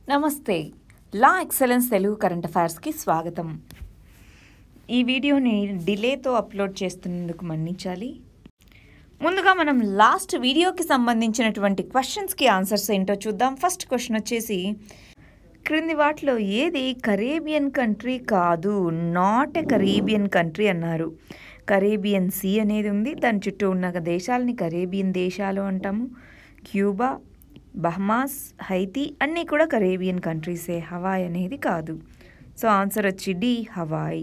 నమస్తే la excellence Telugu current అఫైర్స్కి స్వాగతం. ఈ వీడియోని డిలేతో అప్లోడ్ చేస్తున్నందుకు మన్నించాలి. ముందుగా మనం లాస్ట్ వీడియోకి సంబంధించినటువంటి క్వశ్చన్స్కి ఆన్సర్స్ ఏంటో చూద్దాం. ఫస్ట్ క్వశ్చన్ వచ్చేసి, క్రింది వాటిలో ఏది కరేబియన్ కంట్రీ కాదు, నాట్ ఎ కరేబియన్ కంట్రీ అన్నారు. కరేబియన్ సీ అనేది ఉంది, దాని చుట్టూ ఉన్న దేశాలని కరేబియన్ దేశాలు అంటాము. క్యూబా, బహమాస్, హైతీ అన్నీ కూడా కరేబియన్ కంట్రీసే. హవాయ్ అనేది కాదు. సో ఆన్సర్ వచ్చి D, Hawaii.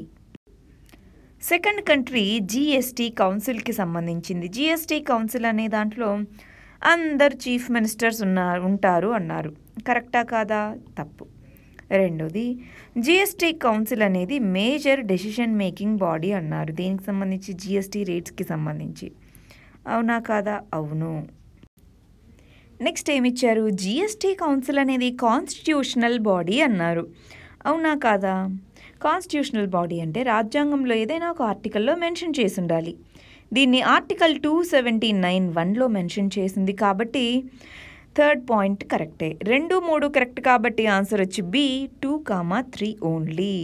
Second country GST కౌన్సిల్కి సంబంధించింది. జిఎస్టీ కౌన్సిల్ అనే దాంట్లో అందరు చీఫ్ మినిస్టర్స్ ఉంటారు అన్నారు. కరెక్టా కాదా? తప్పు. రెండోది, జిఎస్టీ కౌన్సిల్ అనేది మేజర్ డెసిషన్ మేకింగ్ బాడీ అన్నారు. దీనికి సంబంధించి జిఎస్టీ రేట్స్కి సంబంధించి. అవునా కాదా? అవును. నెక్స్ట్ ఏమిచ్చారు? జిఎస్టీ కౌన్సిల్ అనేది కాన్స్టిట్యూషనల్ బాడీ అన్నారు. అవునా కాదా? కాన్స్టిట్యూషనల్ బాడీ అంటే రాజ్యాంగంలో ఏదైనా ఒక ఆర్టికల్లో మెన్షన్ చేసి ఉండాలి. దీన్ని ఆర్టికల్ 279(1)లో మెన్షన్ చేసింది కాబట్టి థర్డ్ పాయింట్ కరెక్టే. 2, 3 కరెక్ట్ కాబట్టి ఆన్సర్ వచ్చి బి, 2, 3 ఓన్లీ.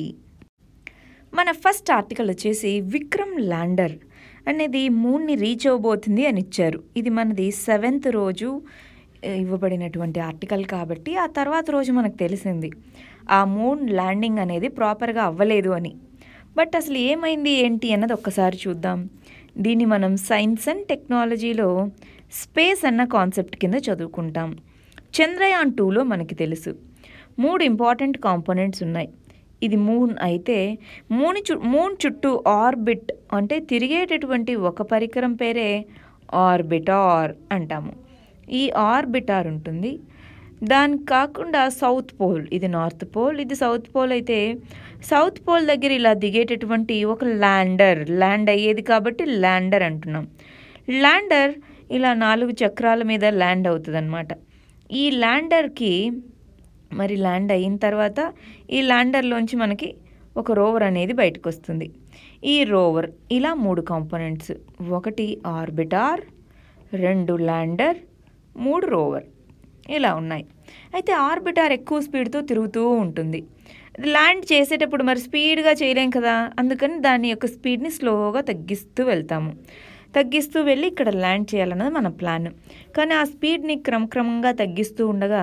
మన ఫస్ట్ ఆర్టికల్ వచ్చేసి విక్రమ్ ల్యాండర్ అనేది మూన్ని రీచ్ అవ్వబోతుంది అని ఇచ్చారు. ఇది మనది 7th రోజు ఇవ్వబడినటువంటి ఆర్టికల్ కాబట్టి ఆ తర్వాత రోజు మనకు తెలిసింది ఆ మూన్ ల్యాండింగ్ అనేది ప్రాపర్గా అవ్వలేదు అని. బట్ అసలు ఏమైంది ఏంటి అన్నది ఒక్కసారి చూద్దాం. దీన్ని మనం సైన్స్ అండ్ టెక్నాలజీలో స్పేస్ అన్న కాన్సెప్ట్ కింద చదువుకుంటాం. చంద్రయాన్ 2లో మనకి తెలుసు 3 ఇంపార్టెంట్ కాంపోనెంట్స్ ఉన్నాయి. ఇది మూన్ అయితే మూన్ చుట్టూ ఆర్బిట్ అంటే తిరిగేటటువంటి ఒక పరికరం పేరే ఆర్బిటార్ అంటాము. ఈ ఆర్బిటార్ ఉంటుంది. దానికి కాకుండా సౌత్ పోల్, ఇది నార్త్ పోల్, ఇది సౌత్ పోల్ అయితే సౌత్ పోల్ దగ్గర ఇలా దిగేటటువంటి ఒక ల్యాండ్ అయ్యేది కాబట్టి ల్యాండర్ అంటున్నాం. ల్యాండర్ ఇలా 4 చక్రాల మీద ల్యాండ్ అవుతుంది అన్నమాట. ఈ ల్యాండర్కి మరి ల్యాండ్ అయిన తర్వాత ఈ ల్యాండర్లోంచి మనకి ఒక రోవర్ అనేది బయటకు వస్తుంది. ఈ రోవర్ ఇలా 3 కాంపోనెంట్స్, 1 ఆర్బిటార్, 2 ల్యాండర్, 3 రోవర్ ఇలా ఉన్నాయి. అయితే ఆర్బిటార్ ఎక్కువ స్పీడ్తో తిరుగుతూ ఉంటుంది. ల్యాండ్ చేసేటప్పుడు మరి స్పీడ్గా చేయలేం కదా, అందుకని దాని యొక్క స్పీడ్ని స్లోగా తగ్గిస్తూ వెళ్తాము. తగ్గిస్తూ వెళ్ళి ఇక్కడ ల్యాండ్ చేయాలన్నది మన ప్లాన్. కానీ ఆ స్పీడ్ని క్రమక్రమంగా తగ్గిస్తూ ఉండగా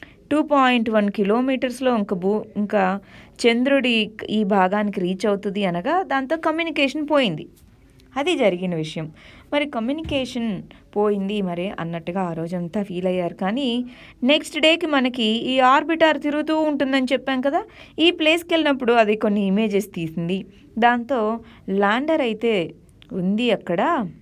2.1 కిలోమీటర్స్లో ఇంకా చంద్రుడి ఈ భాగానికి రీచ్ అవుతుంది అనగా దాంతో కమ్యూనికేషన్ పోయింది. అది జరిగిన విషయం. మరి కమ్యూనికేషన్ పోయింది మరి అన్నట్టుగా ఆ రోజంతా ఫీల్ అయ్యారు. కానీ నెక్స్ట్ డేకి మనకి ఈ ఆర్బిటార్ తిరుగుతూ ఉంటుందని చెప్పాం కదా, ఈ ప్లేస్కి వెళ్ళినప్పుడు అది కొన్ని ఇమేజెస్ తీసింది. దాంతో ల్యాండర్ అయితే ఉంది అక్కడ,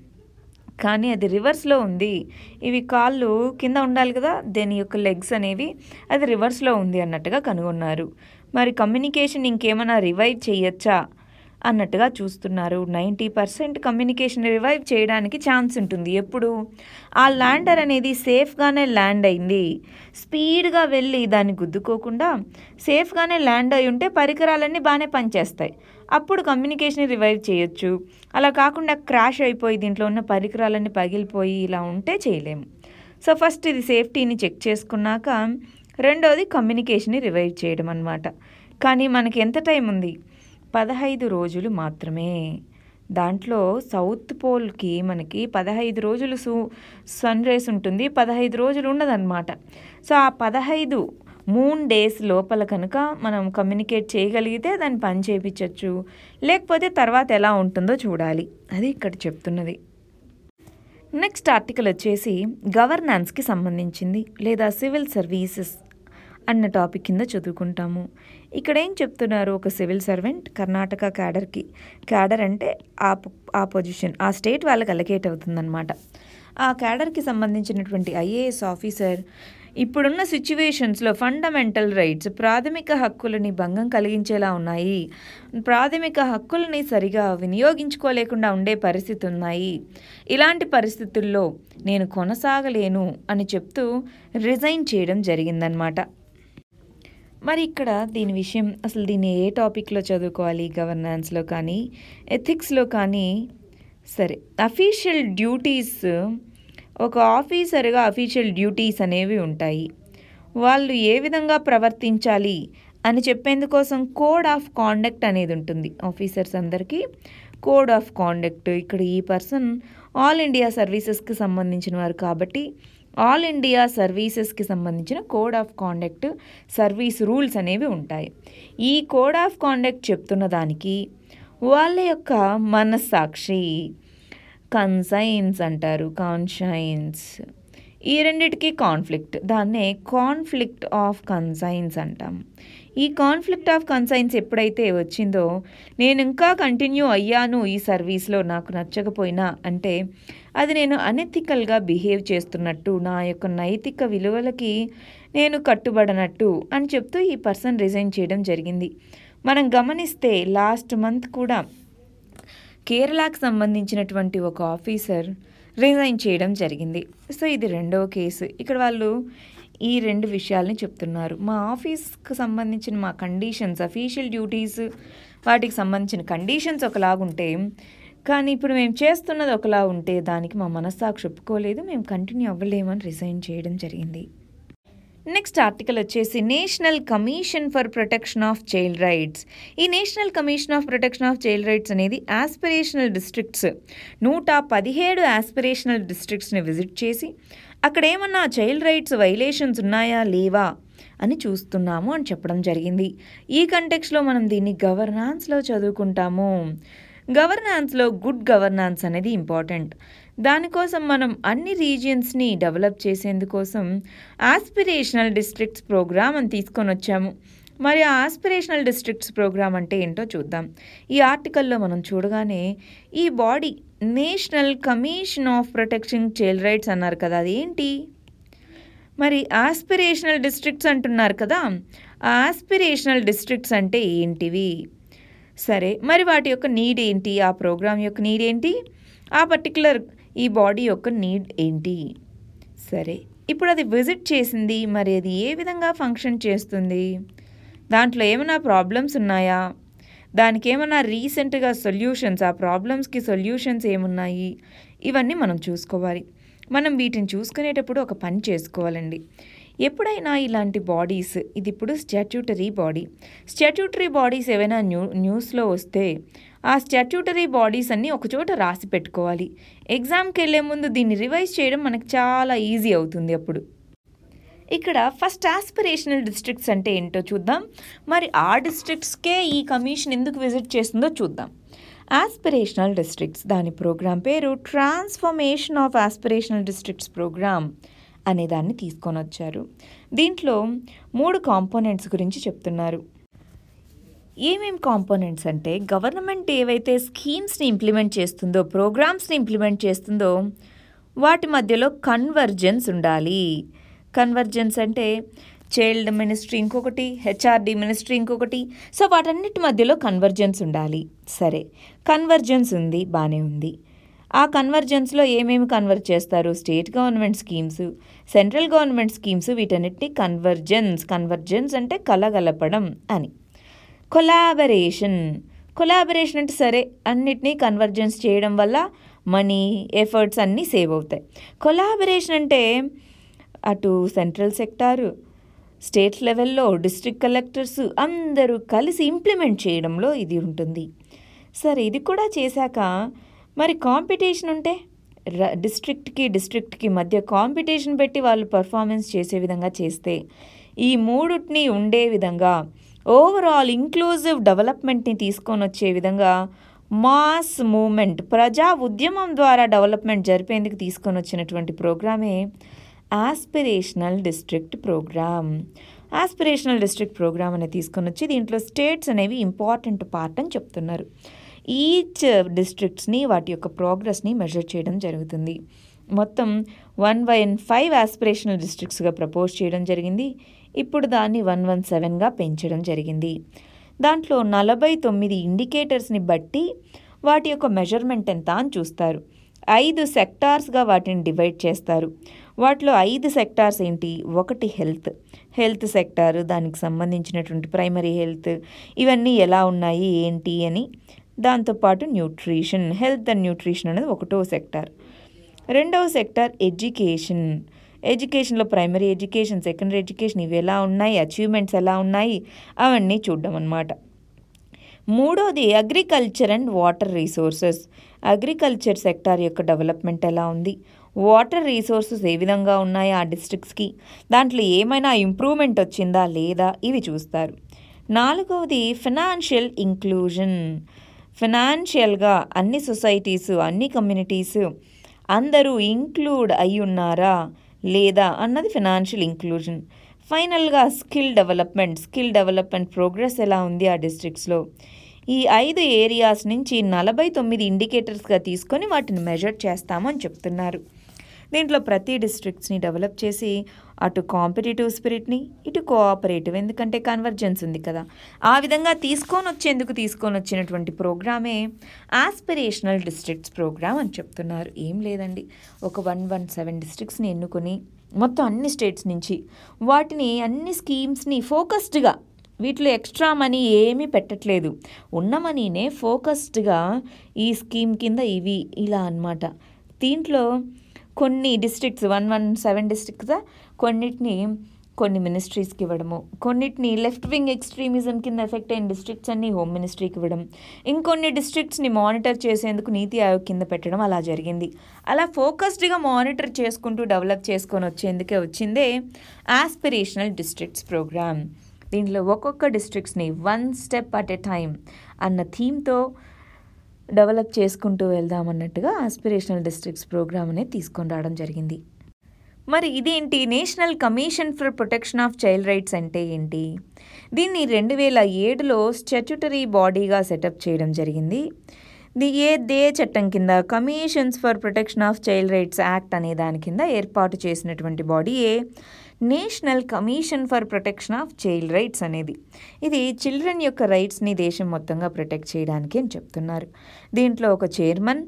కానీ అది రివర్స్లో ఉంది. ఇవి కాళ్ళు కింద ఉండాలి కదా, దీని యొక్క లెగ్స్ అనేవి అది రివర్స్లో ఉంది అన్నట్టుగా కనుగొన్నారు. మరి కమ్యూనికేషన్ ఇంకేమైనా రివైవ్ చేయొచ్చా అన్నట్టుగా చూస్తున్నారు. 90% కమ్యూనికేషన్ రివైవ్ చేయడానికి ఛాన్స్ ఉంటుంది. ఎప్పుడు ఆ ల్యాండర్ అనేది సేఫ్గానే ల్యాండ్ అయింది, స్పీడ్గా వెళ్ళి దాన్ని గుద్దుకోకుండా సేఫ్గానే ల్యాండ్ అయి ఉంటే పరికరాలన్నీ బాగానే పనిచేస్తాయి. అప్పుడు కమ్యూనికేషన్ రివైవ్ చేయొచ్చు. అలా కాకుండా క్రాష్ అయిపోయి దీంట్లో ఉన్న పరికరాలన్నీ పగిలిపోయి ఇలా ఉంటే చేయలేము. సో ఫస్ట్ ఇది సేఫ్టీని చెక్ చేసుకున్నాక రెండోది కమ్యూనికేషన్ని రివైవ్ చేయడం అన్నమాట. కానీ మనకి ఎంత టైం ఉంది? 15 రోజులు మాత్రమే. దాంట్లో సౌత్ పోల్కి మనకి 15 రోజులు సన్ రేస్ ఉంటుంది, 15 రోజులు ఉండదన్నమాట. సో ఆ 15 మూన్ డేస్ లోపల కనుక మనం కమ్యూనికేట్ చేయగలిగితే దాన్ని పని చేయించవచ్చు. లేకపోతే తర్వాత ఎలా ఉంటుందో చూడాలి. అది ఇక్కడ చెప్తున్నది. నెక్స్ట్ ఆర్టికల్ వచ్చేసి గవర్నెన్స్కి సంబంధించింది లేదా సివిల్ సర్వీసెస్ అన్న టాపిక్ కింద చదువుకుంటాము. ఇక్కడ ఏం చెప్తున్నారు? ఒక సివిల్ సర్వెంట్ కర్ణాటక క్యాడర్ అంటే ఆ పొజిషన్ ఆ స్టేట్ వాళ్ళకి అలకేట్ అవుతుందన్నమాట. ఆ క్యాడర్కి సంబంధించినటువంటి ఐఏఎస్ ఆఫీసర్ ఇప్పుడున్న సిచ్యువేషన్స్లో ఫండమెంటల్ రైట్స్ ప్రాథమిక హక్కులని భంగం కలిగించేలా ఉన్నాయి, ప్రాథమిక హక్కులని సరిగా వినియోగించుకోలేకుండా ఉండే పరిస్థితి ఉన్నాయి, ఇలాంటి పరిస్థితుల్లో నేను కొనసాగలేను అని చెప్తూ రిజైన్ చేయడం జరిగిందనమాట. మరి ఇక్కడ దీని విషయం అసలు దీన్ని ఏ టాపిక్లో చదువుకోవాలి? గవర్నెన్స్లో కానీ ఎథిక్స్లో కానీ. సరే, అఫీషియల్ డ్యూటీస్, ఒక ఆఫీసర్గా అఫీషియల్ డ్యూటీస్ అనేవి ఉంటాయి. వాళ్ళు ఏ విధంగా ప్రవర్తించాలి అని చెప్పేందుకోసం కోడ్ ఆఫ్ కాండక్ట్ అనేది ఉంటుంది. ఆఫీసర్స్ అందరికీ కోడ్ ఆఫ్ కాండక్ట్. ఇక్కడ ఈ పర్సన్ ఆల్ ఇండియా సర్వీసెస్కి సంబంధించిన వారు కాబట్టి ఆల్ ఇండియా సర్వీసెస్కి సంబంధించిన code of conduct, service rules అనేవి ఉంటాయి. ఈ కోడ్ ఆఫ్ కాండక్ట్ చెప్తున్న దానికి వాళ్ళ యొక్క మనస్సాక్షి, కన్సైన్స్ అంటారు, కాన్షైన్స్, ఈ రెండిటికి కాన్ఫ్లిక్ట్, దాన్నే కాన్ఫ్లిక్ట్ ఆఫ్ కన్సైన్స్ అంటాం. ఈ కాన్ఫ్లిక్ట్ ఆఫ్ కన్సైన్స్ ఎప్పుడైతే వచ్చిందో, నేను ఇంకా కంటిన్యూ అయ్యాను ఈ సర్వీస్లో నాకు నచ్చకపోయినా అంటే అది నేను అనెథికల్గా బిహేవ్ చేస్తున్నట్టు, నా యొక్క నైతిక విలువలకి నేను కట్టుబడనట్టు అని చెప్తూ ఈ పర్సన్ రిజైన్ చేయడం జరిగింది. మనం గమనిస్తే లాస్ట్ మంత్ కూడా కేరళకు సంబంధించినటువంటి ఒక ఆఫీసర్ రిజైన్ చేయడం జరిగింది. సో ఇది రెండవ కేసు. ఇక్కడ వాళ్ళు ఈ రెండు విషయాల్ని చెప్తున్నారు. మా ఆఫీస్కి సంబంధించిన మా కండిషన్స్, అఫీషియల్ డ్యూటీస్, వాటికి సంబంధించిన కండిషన్స్ ఒకలాగుంటే, కానీ ఇప్పుడు మేము చేస్తున్నది ఒకలా ఉంటే దానికి మా మనస్సాక్షి ఒప్పుకోలేదు, మేము కంటిన్యూ అవ్వలేమని రిజైన్ చేయడం జరిగింది. నెక్స్ట్ ఆర్టికల్ వచ్చేసి national commission for protection of child rights. ఈ national commission of protection of child rights అనేది ఆస్పిరేషనల్ డిస్ట్రిక్ట్స్ 117 ఆస్పిరేషనల్ డిస్ట్రిక్ట్స్ని విజిట్ చేసి అక్కడ ఏమన్నా చైల్డ్ రైట్స్ వైలేషన్స్ ఉన్నాయా లేవా అని చూస్తున్నాము అని చెప్పడం జరిగింది. ఈ కంటెక్స్లో మనం దీన్ని గవర్నాన్స్లో చదువుకుంటాము. గవర్నాన్స్లో గుడ్ గవర్నాన్స్ అనేది ఇంపార్టెంట్. దానికోసం మనం అన్ని రీజియన్స్ని డెవలప్ చేసేందుకోసం ఆస్పిరేషనల్ డిస్ట్రిక్ట్స్ ప్రోగ్రామ్ అని తీసుకొని వచ్చాము. మరి ఆ ఆస్పిరేషనల్ డిస్ట్రిక్ట్స్ ప్రోగ్రామ్ అంటే ఏంటో చూద్దాం. ఈ ఆర్టికల్లో మనం చూడగానే ఈ body national commission of protection child rights అన్నారు కదా, అదేంటి? మరి ఆస్పిరేషనల్ డిస్ట్రిక్ట్స్ అంటున్నారు కదా, ఆ ఆస్పిరేషనల్ డిస్ట్రిక్ట్స్ అంటే ఏంటివి? సరే, మరి వాటి యొక్క నీడ్ ఏంటి? ఆ ప్రోగ్రామ్ యొక్క నీడ్ ఏంటి? ఆ పర్టికులర్ ఈ బాడీ యొక్క నీడ్ ఏంటి? సరే, ఇప్పుడు అది విజిట్ చేసింది, మరి అది ఏ విధంగా ఫంక్షన్ చేస్తుంది? దాంట్లో ఏమైనా ప్రాబ్లమ్స్ ఉన్నాయా? దానికి ఏమైనా రీసెంట్గా సొల్యూషన్స్, ఆ ప్రాబ్లమ్స్కి సొల్యూషన్స్ ఏమున్నాయి? ఇవన్నీ మనం చూసుకోవాలి. మనం వీటిని చూసుకునేటప్పుడు ఒక పని చేసుకోవాలండి. ఎప్పుడైనా ఇలాంటి బాడీస్, ఇది ఇప్పుడు స్టాట్యూటరీ బాడీ, స్టాట్యూటరీ బాడీస్ ఏవైనా న్యూస్లో వస్తే ఆ స్టాట్యూటరీ బాడీస్ అన్నీ ఒకచోట రాసి పెట్టుకోవాలి. ఎగ్జామ్కి వెళ్ళే ముందు దీన్ని రివైజ్ చేయడం మనకు చాలా ఈజీ అవుతుంది. అప్పుడు ఇక్కడ ఫస్ట్ ఆస్పిరేషనల్ డిస్ట్రిక్ట్స్ అంటే ఏంటో చూద్దాం. మరి ఆ డిస్ట్రిక్ట్స్కే ఈ కమిషన్ ఎందుకు విజిట్ చేస్తుందో చూద్దాం. ఆస్పిరేషనల్ డిస్ట్రిక్ట్స్, దాని ప్రోగ్రామ్ పేరు transformation of aspirational districts program అనే దాన్ని తీసుకొని వచ్చారు. దీంట్లో 3 కాంపోనెంట్స్ గురించి చెప్తున్నారు. ఏమేం కాంపోనెంట్స్ అంటే, గవర్నమెంట్ ఏవైతే స్కీమ్స్ని ఇంప్లిమెంట్ చేస్తుందో, ప్రోగ్రామ్స్ని ఇంప్లిమెంట్ చేస్తుందో వాటి మధ్యలో కన్వర్జెన్స్ ఉండాలి. కన్వర్జెన్స్ అంటే చైల్డ్ మినిస్ట్రీ ఇంకొకటి, హెచ్ఆర్డి మినిస్ట్రీ ఇంకొకటి, సో వాటన్నిటి మధ్యలో కన్వర్జెన్స్ ఉండాలి. సరే, కన్వర్జెన్స్ ఉంది, బాగానే ఉంది. ఆ కన్వర్జెన్స్లో ఏమేమి కన్వర్ట్ చేస్తారు? State government schemes, central government schemes, వీటన్నిటిని కన్వర్జెన్స్ అంటే కలగలపడం అని. కొలాబరేషన్ అంటే సరే, అన్నిటినీ కన్వర్జెన్స్ చేయడం వల్ల మనీ, ఎఫర్ట్స్ అన్నీ సేవ్ అవుతాయి. కొలాబరేషన్ అంటే అటు సెంట్రల్ సెక్టారు, స్టేట్ లెవెల్లో డిస్ట్రిక్ట్ కలెక్టర్స్ అందరూ కలిసి ఇంప్లిమెంట్ చేయడంలో ఇది ఉంటుంది. సరే, ఇది కూడా చేశాక మరి కాంపిటీషన్ ఉంటే డిస్ట్రిక్ట్కి మధ్య కాంపిటీషన్ పెట్టి వాళ్ళు పర్ఫార్మెన్స్ చేసే విధంగా చేస్తే, ఈ మూడుని ఉండే విధంగా ఓవరాల్ ఇంక్లూజివ్ డెవలప్మెంట్ని తీసుకొని వచ్చే విధంగా మాస్ మూమెంట్, ప్రజా ఉద్యమం ద్వారా డెవలప్మెంట్ జరిపేందుకు తీసుకొని వచ్చినటువంటి ప్రోగ్రామే aspirational district program. Aspirational district program అనేది తీసుకొని వచ్చి దీంట్లో స్టేట్స్ అనేవి ఇంపార్టెంట్ పార్ట్ అని చెప్తున్నారు. ఈచ్ డిస్ట్రిక్ట్స్ని, వాటి యొక్క ప్రోగ్రెస్ని మెజర్ చేయడం జరుగుతుంది. మొత్తం 115 ఆస్పిరేషనల్ డిస్ట్రిక్ట్స్గా ప్రపోజ్ చేయడం జరిగింది. ఇప్పుడు దాన్ని 117గా పెంచడం జరిగింది. దాంట్లో 49 ఇండికేటర్స్ని బట్టి వాటి యొక్క మెజర్మెంట్ ఎంత అని చూస్తారు. 5 సెక్టార్స్గా వాటిని డివైడ్ చేస్తారు. వాటిలో 5 సెక్టార్స్ ఏంటి? ఒకటి హెల్త్ సెక్టారు, దానికి సంబంధించినటువంటి ప్రైమరీ హెల్త్ ఇవన్నీ ఎలా ఉన్నాయి ఏంటి అని. దాంతోపాటు హెల్త్ అండ్ న్యూట్రిషన్ అనేది ఒకటో సెక్టార్. రెండవ సెక్టార్ ఎడ్యుకేషన్లో ప్రైమరీ ఎడ్యుకేషన్, సెకండరీ ఎడ్యుకేషన్ ఇవి ఎలా ఉన్నాయి, అచీవ్మెంట్స్ ఎలా ఉన్నాయి అవన్నీ చూడడం అన్నమాట. మూడోది agriculture and water resources. Agriculture sector యొక్క డెవలప్మెంట్ ఎలా ఉంది, వాటర్ రిసోర్సెస్ ఏ విధంగా ఉన్నాయి ఆ డిస్ట్రిక్ట్స్కి, దాంట్లో ఏమైనా ఇంప్రూవ్మెంట్ వచ్చిందా లేదా ఇవి చూస్తారు. నాలుగవది ఫినాన్షియల్ ఇంక్లూజన్. ఫినాన్షియల్గా అన్ని సొసైటీస్, అన్ని కమ్యూనిటీస్ అందరూ ఇంక్లూడ్ అయి ఉన్నారా లేదా అన్నది ఫినాన్షియల్ ఇంక్లూజన్. ఫైనల్గా స్కిల్ డెవలప్మెంట్ ప్రోగ్రెస్ ఎలా ఉంది ఆ డిస్ట్రిక్ట్స్లో. ఈ 5 ఏరియాస్ నుంచి 49 ఇండికేటర్స్గా తీసుకొని వాటిని మెజర్ చేస్తామని చెప్తున్నారు. దీంట్లో ప్రతి డిస్ట్రిక్ట్స్ని డెవలప్ చేసి అటు కాంపిటేటివ్ స్పిరిట్ని, ఇటు కోఆపరేటివ్, ఎందుకంటే కన్వర్జెన్స్ ఉంది కదా, ఆ విధంగా తీసుకొని వచ్చినటువంటి ప్రోగ్రామే ఆస్పిరేషనల్ డిస్ట్రిక్ట్స్ ప్రోగ్రామ్ అని చెప్తున్నారు. ఏం లేదండి, ఒక 117 డిస్ట్రిక్ట్స్ని ఎన్నుకొని మొత్తం అన్ని స్టేట్స్ నుంచి వాటిని అన్ని స్కీమ్స్ని ఫోకస్డ్గా, వీటిలో ఎక్స్ట్రా మనీ ఏమీ పెట్టట్లేదు, ఉన్న మనీనే ఫోకస్డ్గా ఈ స్కీమ్ కింద ఇవి ఇలా అన్నమాట. దీంట్లో కొన్ని డిస్ట్రిక్ట్స్ 117 డిస్ట్రిక్ట్స్ కొన్నిటిని కొన్ని మినిస్ట్రీస్కి ఇవ్వడము, కొన్నిటిని లెఫ్ట్ వింగ్ ఎక్స్ట్రీమిజం కింద ఎఫెక్ట్ అయిన డిస్ట్రిక్ట్స్ అన్ని హోమ్ మినిస్ట్రీకి ఇవ్వడం, ఇంకొన్ని డిస్ట్రిక్ట్స్ని మానిటర్ చేసేందుకు నీతి ఆయోగ్ కింద పెట్టడం అలా జరిగింది. అలా ఫోకస్డ్గా మానిటర్ చేసుకుంటూ డెవలప్ చేసుకొని వచ్చేందుకే వచ్చిందే ఆస్పిరేషనల్ డిస్ట్రిక్ట్స్ ప్రోగ్రామ్. దీంట్లో ఒక్కొక్క డిస్ట్రిక్ట్స్ని 1 స్టెప్ అట్ ఎ టైం అన్న థీమ్తో డెవలప్ చేసుకుంటూ వెళ్దామన్నట్టుగా ఆస్పిరేషనల్ డిస్ట్రిక్ట్స్ ప్రోగ్రామ్ అనేది తీసుకొని రావడం జరిగింది. మరి ఇదేంటి national commission for protection of child rights అంటే ఏంటి? దీన్ని 2007లో స్టాట్యూటరీ బాడీగా సెటప్ చేయడం జరిగింది. దే చట్టం కింద commissions for protection of child rights act అనే దాని కింద ఏర్పాటు చేసినటువంటి బాడీయే national commission for protection of child rights అనేది. ఇది చిల్డ్రన్ యొక్క రైట్స్ని దేశం మొత్తంగా ప్రొటెక్ట్ చేయడానికి అని చెప్తున్నారు. దీంట్లో ఒక చైర్మన్,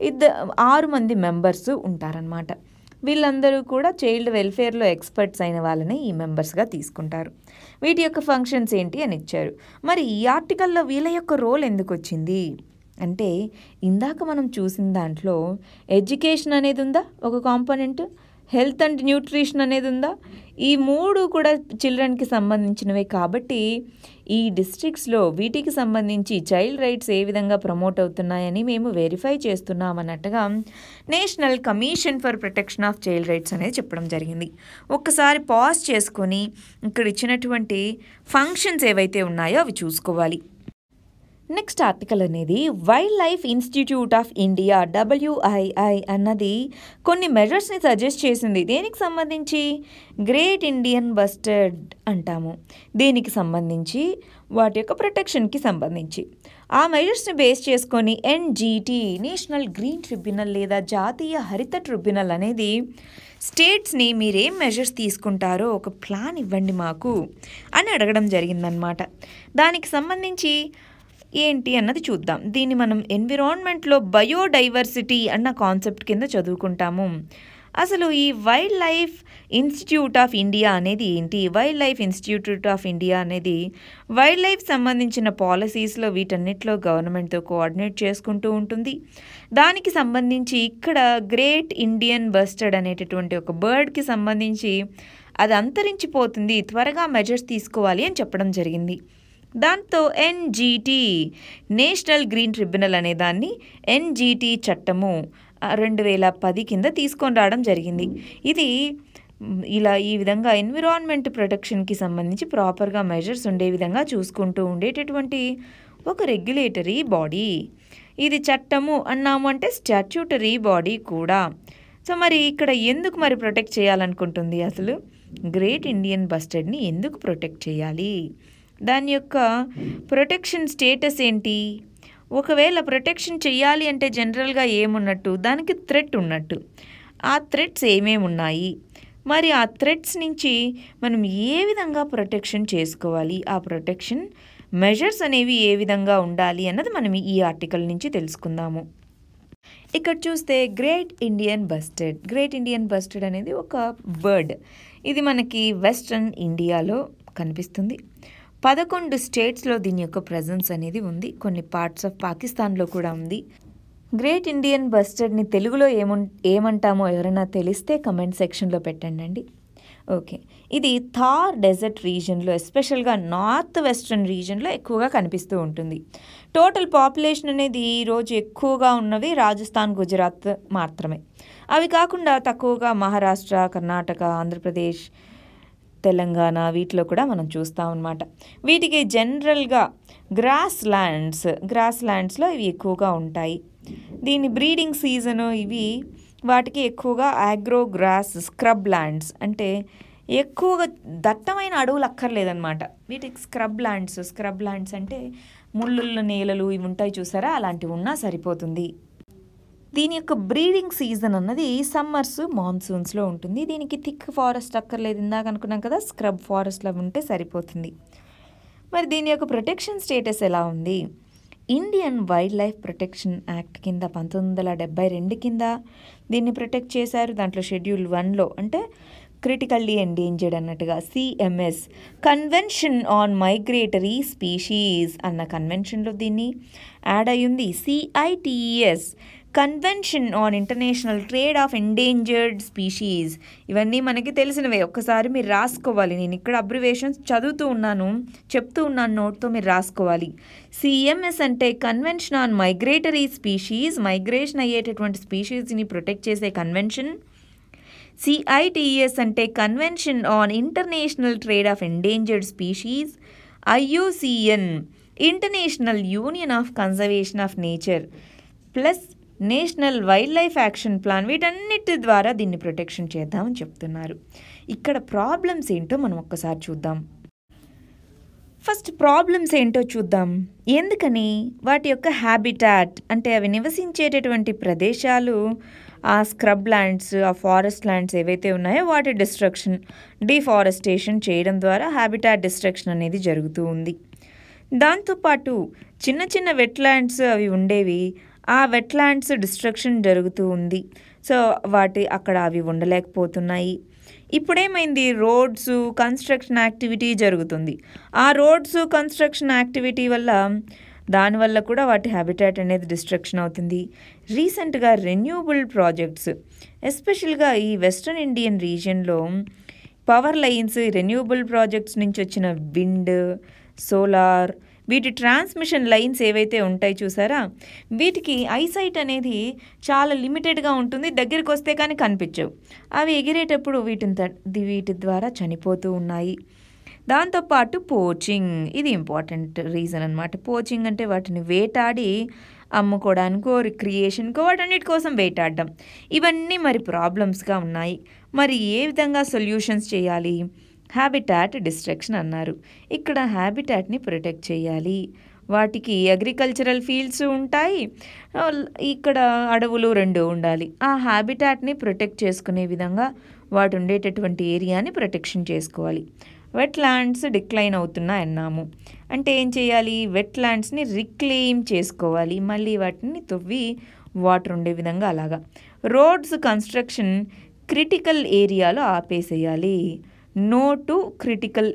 6 మంది మెంబర్స్ ఉంటారనమాట. వీళ్ళందరూ కూడా చైల్డ్ వెల్ఫేర్లో ఎక్స్పర్ట్స్ అయిన వాళ్ళని ఈ మెంబర్స్గా తీసుకుంటారు. వీటి యొక్క ఫంక్షన్స్ ఏంటి అని ఇచ్చారు. మరి ఈ ఆర్టికల్లో వీళ్ళ యొక్క రోల్ ఎందుకు వచ్చింది అంటే, ఇందాక మనం చూసిన దాంట్లో ఎడ్యుకేషన్ అనేది ఉందా ఒక కాంపోనెంట్, హెల్త్ అండ్ న్యూట్రిషన్ అనేది ఉందా, ఈ 3 కూడా చిల్డ్రన్కి సంబంధించినవే. కాబట్టి ఈ డిస్ట్రిక్ట్స్లో వీటికి సంబంధించి చైల్డ్ రైట్స్ ఏ విధంగా ప్రమోట్ అవుతున్నాయని మేము వెరిఫై చేస్తున్నామన్నట్టుగా national commission for protection of child rights అనేది చెప్పడం జరిగింది. ఒక్కసారి పాజ్ చేసుకొని ఇక్కడ ఇచ్చినటువంటి ఫంక్షన్స్ ఏవైతే ఉన్నాయో అవి చూసుకోవాలి. నెక్స్ట్ ఆర్టికల్ అనేది wildlife institute of India WII అన్నది కొన్ని మెజర్స్ని సజెస్ట్ చేసింది. దేనికి సంబంధించి? గ్రేట్ ఇండియన్ బస్టర్డ్ అంటాము. దీనికి సంబంధించి వాటి యొక్క ప్రొటెక్షన్కి సంబంధించి ఆ మెజర్స్ని బేస్ చేసుకొని NGT నేషనల్ గ్రీన్ ట్రిబ్యునల్ లేదా జాతీయ హరిత ట్రిబ్యునల్ అనేది స్టేట్స్ని మీరేం మెజర్స్ తీసుకుంటారో ఒక ప్లాన్ ఇవ్వండి మాకు అని అడగడం జరిగిందనమాట. దానికి సంబంధించి ఏంటి అన్నది చూద్దాం. దీన్ని మనం ఎన్విరాన్మెంట్లో బయోడైవర్సిటీ అన్న కాన్సెప్ట్ కింద చదువుకుంటాము. అసలు ఈ wildlife institute of India అనేది ఏంటి? Wildlife institute of India అనేది వైల్డ్ లైఫ్ సంబంధించిన పాలసీస్లో వీటన్నిటిలో గవర్నమెంట్తో కోఆర్డినేట్ చేసుకుంటూ ఉంటుంది. దానికి సంబంధించి ఇక్కడ గ్రేట్ ఇండియన్ బస్టర్డ్ అనేటటువంటి ఒక బర్డ్కి సంబంధించి అది అంతరించిపోతుంది, త్వరగా మెజర్స్ తీసుకోవాలి అని చెప్పడం జరిగింది. దాంతో NGT నేషనల్ గ్రీన్ ట్రిబ్యునల్ అనే దాన్ని NGT చట్టము 2010 కింద తీసుకొని రావడం జరిగింది. ఇది ఇలా ఈ విధంగా ఎన్విరాన్మెంట్ ప్రొటెక్షన్కి సంబంధించి ప్రాపర్గా మెజర్స్ ఉండే విధంగా చూసుకుంటూ ఉండేటటువంటి ఒక రెగ్యులేటరీ బాడీ. ఇది చట్టము అన్నాము అంటే స్టాట్యూటరీ బాడీ కూడా. సో మరి ఇక్కడ ఎందుకు మరి ప్రొటెక్ట్ చేయాలనుకుంటుంది? అసలు గ్రేట్ ఇండియన్ బస్టర్డ్ని ఎందుకు ప్రొటెక్ట్ చేయాలి? దాని యొక్క ప్రొటెక్షన్ స్టేటస్ ఏంటి? ఒకవేళ ప్రొటెక్షన్ చేయాలి అంటే జనరల్గా ఏమున్నట్టు, దానికి థ్రెట్ ఉన్నట్టు. ఆ థ్రెట్స్ ఏమేమి ఉన్నాయి, మరి ఆ థ్రెట్స్ నుంచి మనం ఏ విధంగా ప్రొటెక్షన్ చేసుకోవాలి, ఆ ప్రొటెక్షన్ మెజర్స్ అనేవి ఏ విధంగా ఉండాలి అన్నది మనం ఈ ఆర్టికల్ నుంచి తెలుసుకుందాము. ఇక్కడ చూస్తే గ్రేట్ ఇండియన్ బస్టర్డ్ అనేది ఒక బర్డ్. ఇది మనకి వెస్ట్రన్ ఇండియాలో కనిపిస్తుంది. 11 స్టేట్స్లో దీని యొక్క ప్రెజెన్స్ అనేది ఉంది. కొన్ని పార్ట్స్ ఆఫ్ పాకిస్తాన్లో కూడా ఉంది. గ్రేట్ ఇండియన్ బస్టర్డ్ని తెలుగులో ఏమంటామో ఎవరైనా తెలిస్తే కమెంట్ సెక్షన్లో పెట్టండి. ఓకే, ఇది థార్ డెజర్ట్ రీజన్లో, ఎస్పెషల్గా నార్త్ వెస్ట్రన్ రీజన్లో ఎక్కువగా కనిపిస్తూ ఉంటుంది. టోటల్ పాపులేషన్ అనేది ఈరోజు ఎక్కువగా ఉన్నవి రాజస్థాన్, గుజరాత్ మాత్రమే. అవి కాకుండా తక్కువగా మహారాష్ట్ర, కర్ణాటక, ఆంధ్రప్రదేశ్, తెలంగాణ వీటిలో కూడా మనం చూస్తాం అన్నమాట. వీటికి జనరల్గా గ్రాస్ ల్యాండ్స్లో ఇవి ఎక్కువగా ఉంటాయి. దీని బ్రీడింగ్ సీజను ఇవి వాటికి ఎక్కువగా ఆగ్రో గ్రాస్ స్క్రబ్ ల్యాండ్స్, అంటే ఎక్కువగా దట్టమైన అడవులు అక్కర్లేదన్నమాట. వీటికి స్క్రబ్ ల్యాండ్స్ అంటే ముళ్ళున్న నేలలు ఇవి ఉంటాయి చూసారా, అలాంటివి ఉన్నా సరిపోతుంది. దీని యొక్క బ్రీడింగ్ సీజన్ అన్నది సమ్మర్స్, మాన్సూన్స్లో ఉంటుంది. దీనికి థిక్ ఫారెస్ట్ అక్కర్లేదు, ఇందాక అనుకున్నాం కదా, స్క్రబ్ ఫారెస్ట్లో ఉంటే సరిపోతుంది. మరి దీని యొక్క ప్రొటెక్షన్ స్టేటస్ ఎలా ఉంది? Indian wildlife protection act కింద 1972 కింద దీన్ని ప్రొటెక్ట్ చేశారు. దాంట్లో షెడ్యూల్ 1లో అంటే క్రిటికల్లీ ఎండేంజర్డ్ అన్నట్టుగా CMS convention on migratory species అన్న కన్వెన్షన్లో దీన్ని యాడ్ అయ్యింది. CITES convention on international trade of endangered species. ఇవన్నీ మనకి తెలిసినవే, ఒక్కసారి మీరు రాసుకోవాలి. నేను ఇక్కడ అబ్రివేషన్స్ చెప్తూ ఉన్నాను నోట్తో, మీరు రాసుకోవాలి. CMS అంటే convention on migratory species, migration అయ్యేటటువంటి స్పీషీస్ని ప్రొటెక్ట్ చేసే కన్వెన్షన్. CITES అంటే convention on international trade of endangered species. IUCN international union of conservation of nature plus national wildlife action plan. వీటన్నిటి ద్వారా దీన్ని ప్రొటెక్షన్ చేద్దామని చెప్తున్నారు. ఇక్కడ ప్రాబ్లమ్స్ ఏంటో మనం ఒక్కసారి చూద్దాం. ఫస్ట్ ప్రాబ్లమ్స్ ఏంటో చూద్దాం. ఎందుకని వాటి యొక్క హ్యాబిటాట్ అంటే అవి నివసించేటటువంటి ప్రదేశాలు, ఆ స్క్రబ్ ల్యాండ్స్, ఆ ఫారెస్ట్ ల్యాండ్స్ ఏవైతే ఉన్నాయో వాటి డిఫారెస్టేషన్ చేయడం ద్వారా హ్యాబిటాట్ డిస్ట్రక్షన్ అనేది జరుగుతూ ఉంది. దాంతోపాటు చిన్న చిన్న వెట్లాండ్స్ అవి ఉండేవి, ఆ వెట్లాండ్స్ డిస్ట్రక్షన్ జరుగుతూ ఉంది. సో అక్కడ అవి ఉండలేకపోతున్నాయి. ఇప్పుడేమైంది, రోడ్స్ కన్స్ట్రక్షన్ యాక్టివిటీ జరుగుతుంది. ఆ రోడ్స్ కన్స్ట్రక్షన్ యాక్టివిటీ వల్ల దానివల్ల కూడా వాటి హ్యాబిటాట్ అనేది డిస్ట్రక్షన్ అవుతుంది. రీసెంట్గా రెన్యూబుల్ ప్రాజెక్ట్స్, ఎస్పెషల్గా ఈ వెస్ట్రన్ ఇండియన్ రీజియన్లో పవర్ లైన్స్, రెన్యూబుల్ ప్రాజెక్ట్స్ నుంచి వచ్చిన విండ్, సోలార్, వీటి ట్రాన్స్మిషన్ లైన్స్ ఏవైతే ఉంటాయి చూసారా, వీటికి ఐసైట్ అనేది చాలా లిమిటెడ్గా ఉంటుంది, దగ్గరికి వస్తే కానీ కనిపించవు. అవి ఎగిరేటప్పుడు వీటి ద్వారా చనిపోతూ ఉన్నాయి. దాంతోపాటు పోచింగ్, ఇది ఇంపార్టెంట్ రీజన్ అనమాట. పోచింగ్ అంటే వాటిని వేటాడి అమ్ముకోవడానికో రిక్రియేషన్కో వాటన్నిటి కోసం వేటాడడం. ఇవన్నీ మరి ప్రాబ్లమ్స్గా ఉన్నాయి. మరి ఏ విధంగా సొల్యూషన్స్ చేయాలి? హ్యాబిటాట్ డిస్ట్రక్షన్ అన్నారు. ఇక్కడ హ్యాబిటాట్ని ప్రొటెక్ట్ చేయాలి. వాటికి అగ్రికల్చరల్ ఫీల్డ్స్ ఉంటాయి, ఇక్కడ అడవులు 2 ఉండాలి. ఆ హ్యాబిటాట్ని ప్రొటెక్ట్ చేసుకునే విధంగా వాటి ఉండేటటువంటి ఏరియాని ప్రొటెక్షన్ చేసుకోవాలి. వెట్ ల్యాండ్స్ డిక్లైన్ అవుతున్నాయి అన్నాము అంటే ఏం చేయాలి? వెట్ ల్యాండ్స్ని రిక్లెయిమ్ చేసుకోవాలి, మళ్ళీ వాటిని తవ్వి వాటర్ ఉండే విధంగా అలాగా. రోడ్స్ కన్స్ట్రక్షన్ క్రిటికల్ ఏరియాలో ఆపేసేయాలి. నో టు క్రిటికల్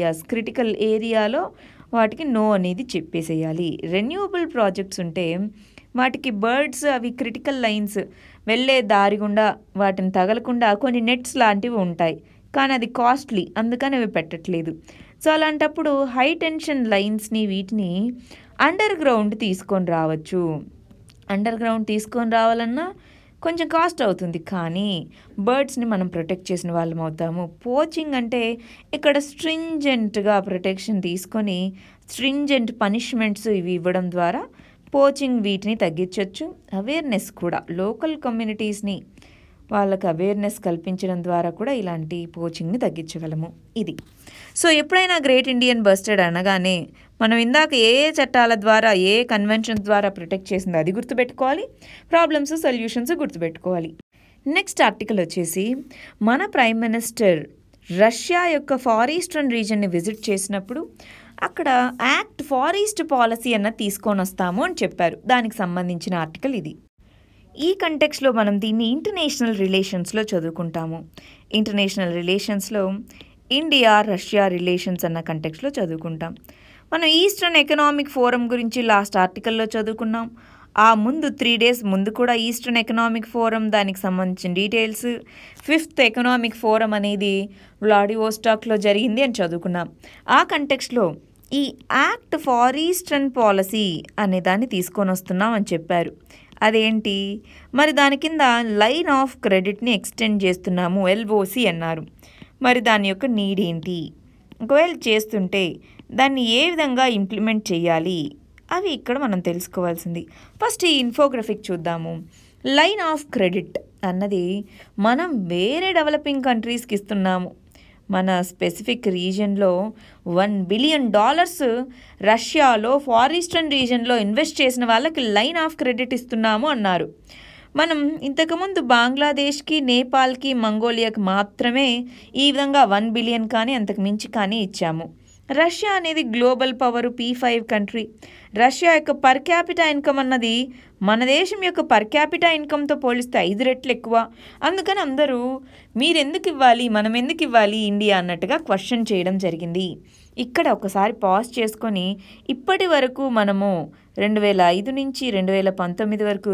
ఏరియాలో వాటికి నో అనేది చెప్పేసేయాలి. రెన్యూబుల్ ప్రాజెక్ట్స్ ఉంటే వాటికి బర్డ్స్ అవి క్రిటికల్ లైన్స్ వెళ్ళే దారి గుండా వాటిని తగలకుండా కొన్ని నెట్స్ లాంటివి ఉంటాయి, కానీ అది కాస్ట్లీ, అందుకని అవి పెట్టట్లేదు. సో అలాంటప్పుడు హై టెన్షన్ లైన్స్ని వీటిని అండర్ గ్రౌండ్ తీసుకొని రావచ్చు. అండర్ గ్రౌండ్ తీసుకొని రావాలన్నా కొంచెం కాస్ట్ అవుతుంది, కానీ బర్డ్స్ని మనం ప్రొటెక్ట్ చేసిన వాళ్ళం అవుతాము. పోచింగ్ అంటే ఇక్కడ స్ట్రింజెంట్గా ప్రొటెక్షన్ తీసుకొని స్ట్రింజెంట్ పనిష్మెంట్స్ ఇవి ఇవ్వడం ద్వారా పోచింగ్ వీటిని తగ్గించవచ్చు. అవేర్నెస్ కూడా లోకల్ కమ్యూనిటీస్ని వాళ్ళకి అవేర్నెస్ కల్పించడం ద్వారా కూడా ఇలాంటి పోచింగ్ని తగ్గించగలము. ఇది సో ఎప్పుడైనా గ్రేట్ ఇండియన్ బస్టర్డ్ అనగానే మనం ఇందాక ఏ చట్టాల ద్వారా ఏ కన్వెన్షన్ ద్వారా ప్రొటెక్ట్ చేసిందో అది గుర్తుపెట్టుకోవాలి, ప్రాబ్లమ్స్ సొల్యూషన్స్ గుర్తుపెట్టుకోవాలి. నెక్స్ట్ ఆర్టికల్ వచ్చేసి మన ప్రైమ్ మినిస్టర్ రష్యా యొక్క ఫార్ ఈస్టర్న్ రీజన్ని విజిట్ చేసినప్పుడు అక్కడ యాక్ట్ ఫార్ ఈస్ట్ పాలసీ అన్నది తీసుకొని వస్తాము అని చెప్పారు. దానికి సంబంధించిన ఆర్టికల్ ఇది. ఈ కంటెక్స్లో మనం దీన్ని ఇంటర్నేషనల్ రిలేషన్స్లో చదువుకుంటాము. ఇంటర్నేషనల్ రిలేషన్స్లో ఇండియా రష్యా రిలేషన్స్ అన్న కంటెక్స్లో చదువుకుంటాం. మనం ఈస్టర్న్ ఎకనామిక్ ఫోరం గురించి లాస్ట్ ఆర్టికల్లో చదువుకున్నాం. ఆ ముందు 3 days ముందు కూడా ఈస్టర్న్ ఎకనామిక్ ఫోరం దానికి సంబంధించిన డీటెయిల్స్, 5th ఎకనామిక్ ఫోరం అనేది వ్లాడివోస్టాక్లో జరిగింది అని చదువుకున్నాం. ఆ కంటెక్స్లో ఈ యాక్ట్ ఫార్ ఈస్టర్న్ పాలసీ అనే దాన్ని తీసుకొని వస్తున్నాం అని చెప్పారు. అదేంటి మరి? దాని కింద లైన్ ఆఫ్ క్రెడిట్ని ఎక్స్టెండ్ చేస్తున్నాము, LOC అన్నారు. మరి దాని యొక్క నీడ్ ఏంటి? ఒకవేళ చేస్తుంటే దాన్ని ఏ విధంగా ఇంప్లిమెంట్ చేయాలి అవి ఇక్కడ మనం తెలుసుకోవాల్సింది. ఫస్ట్ ఈ ఇన్ఫోగ్రఫిక్ చూద్దాము. లైన్ ఆఫ్ క్రెడిట్ అన్నది మనం వేరే డెవలపింగ్ కంట్రీస్కి ఇస్తున్నాము. మన స్పెసిఫిక్ రీజన్లో $1 billion రష్యాలో ఫార్ ఈస్టర్న్ రీజన్లో ఇన్వెస్ట్ చేసిన వాళ్ళకి లైన్ ఆఫ్ క్రెడిట్ ఇస్తున్నాము అన్నారు. మనం ఇంతకుముందు బంగ్లాదేశ్కి, నేపాల్కి, మంగోలియాకి మాత్రమే ఈ విధంగా 1 billion కానీ అంతకు మించి కానీ ఇచ్చాము. రష్యా అనేది global power, P5 country. Russia యొక్క పర్ క్యాపిటా ఇన్కమ్ అన్నది మన దేశం యొక్క పర్ క్యాపిటా ఇన్కమ్తో పోలిస్తే 5 రెట్లు ఎక్కువ. అందుకని అందరూ మీరెందుకు ఇవ్వాలి, మనం ఎందుకు ఇవ్వాలి ఇండియా అన్నట్టుగా క్వశ్చన్ చేయడం జరిగింది. ఇక్కడ ఒకసారి పాజ్ చేసుకొని ఇప్పటి వరకు మనము 2005 నుంచి 2019 వరకు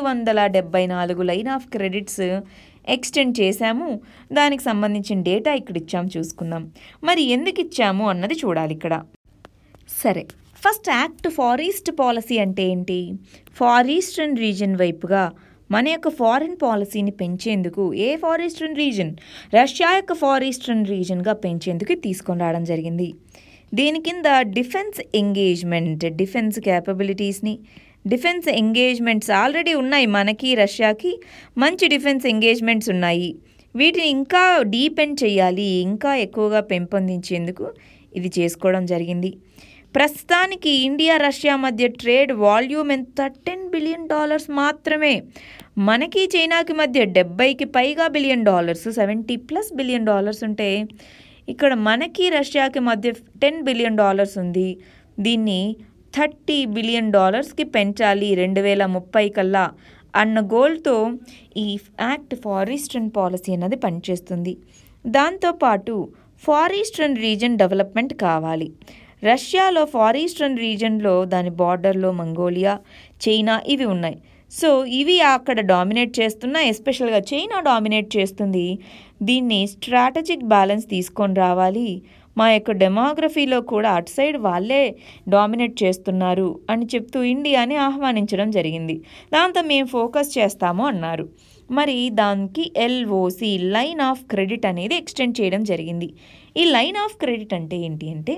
274 లైన్ ఆఫ్ క్రెడిట్స్ ఎక్స్టెండ్ చేశాము. దానికి సంబంధించిన డేటా ఇక్కడ ఇచ్చాము, చూసుకుందాం. మరి ఎందుకు ఇచ్చాము అన్నది చూడాలి ఇక్కడ. సరే, first act far east policy అంటే ఏంటి? ఫార్ ఈస్టర్న్ రీజన్ వైపుగా మన యొక్క ఫారిన్ పాలసీని పెంచేందుకు, ఏ ఫార్ ఈస్టర్న్ రీజన్? రష్యా యొక్క ఫార్ ఈస్టర్న్ రీజన్గా పెంచేందుకు తీసుకొని రావడం జరిగింది. దీని కింద డిఫెన్స్ ఎంగేజ్మెంట్, డిఫెన్స్ క్యాపబిలిటీస్ని, డిఫెన్స్ ఎంగేజ్మెంట్స్ ఆల్రెడీ ఉన్నాయి. మనకి రష్యాకి మంచి డిఫెన్స్ ఎంగేజ్మెంట్స్ ఉన్నాయి. వీటిని ఇంకా డీపెండ్ చేయాలి, ఇంకా ఎక్కువగా పెంపొందించేందుకు ఇది చేసుకోవడం జరిగింది. ప్రస్తుతానికి ఇండియా రష్యా మధ్య ట్రేడ్ వాల్యూమ్ ఎంత? $10 billion మాత్రమే. మనకి చైనాకి మధ్య 70కి పైగా బిలియన్ డాలర్స్, $70+ billion ఉంటే ఇక్కడ మనకి రష్యాకి మధ్య $10 billion ఉంది. దీన్ని $30 billion పెంచాలి 2030 కల్లా అన్న గోల్తో ఈ యాక్ట్ ఫార్ ఈస్టర్న్ పాలసీ అన్నది పనిచేస్తుంది. దాంతోపాటు ఫార్ ఈస్టర్న్ రీజన్ డెవలప్మెంట్ కావాలి. రష్యాలో ఫార్ ఈస్టర్న్ రీజన్లో దాని బార్డర్లో మంగోలియా, చైనా ఇవి ఉన్నాయి. సో ఇవి అక్కడ డామినేట్ చేస్తున్నాయి, ఎస్పెషల్గా చైనా డామినేట్ చేస్తుంది. దీన్ని స్ట్రాటజిక్ బ్యాలెన్స్ తీసుకొని రావాలి. మా యొక్క డెమోగ్రఫీలో కూడా అటు సైడ్ వాళ్ళే డామినేట్ చేస్తున్నారు అని చెప్తూ ఇండియాని ఆహ్వానించడం జరిగింది. దాంతో మేము ఫోకస్ చేస్తాము అన్నారు. మరి దానికి LOC లైన్ ఆఫ్ క్రెడిట్ అనేది ఎక్స్టెండ్ చేయడం జరిగింది. ఈ లైన్ ఆఫ్ క్రెడిట్ అంటే ఏంటి అంటే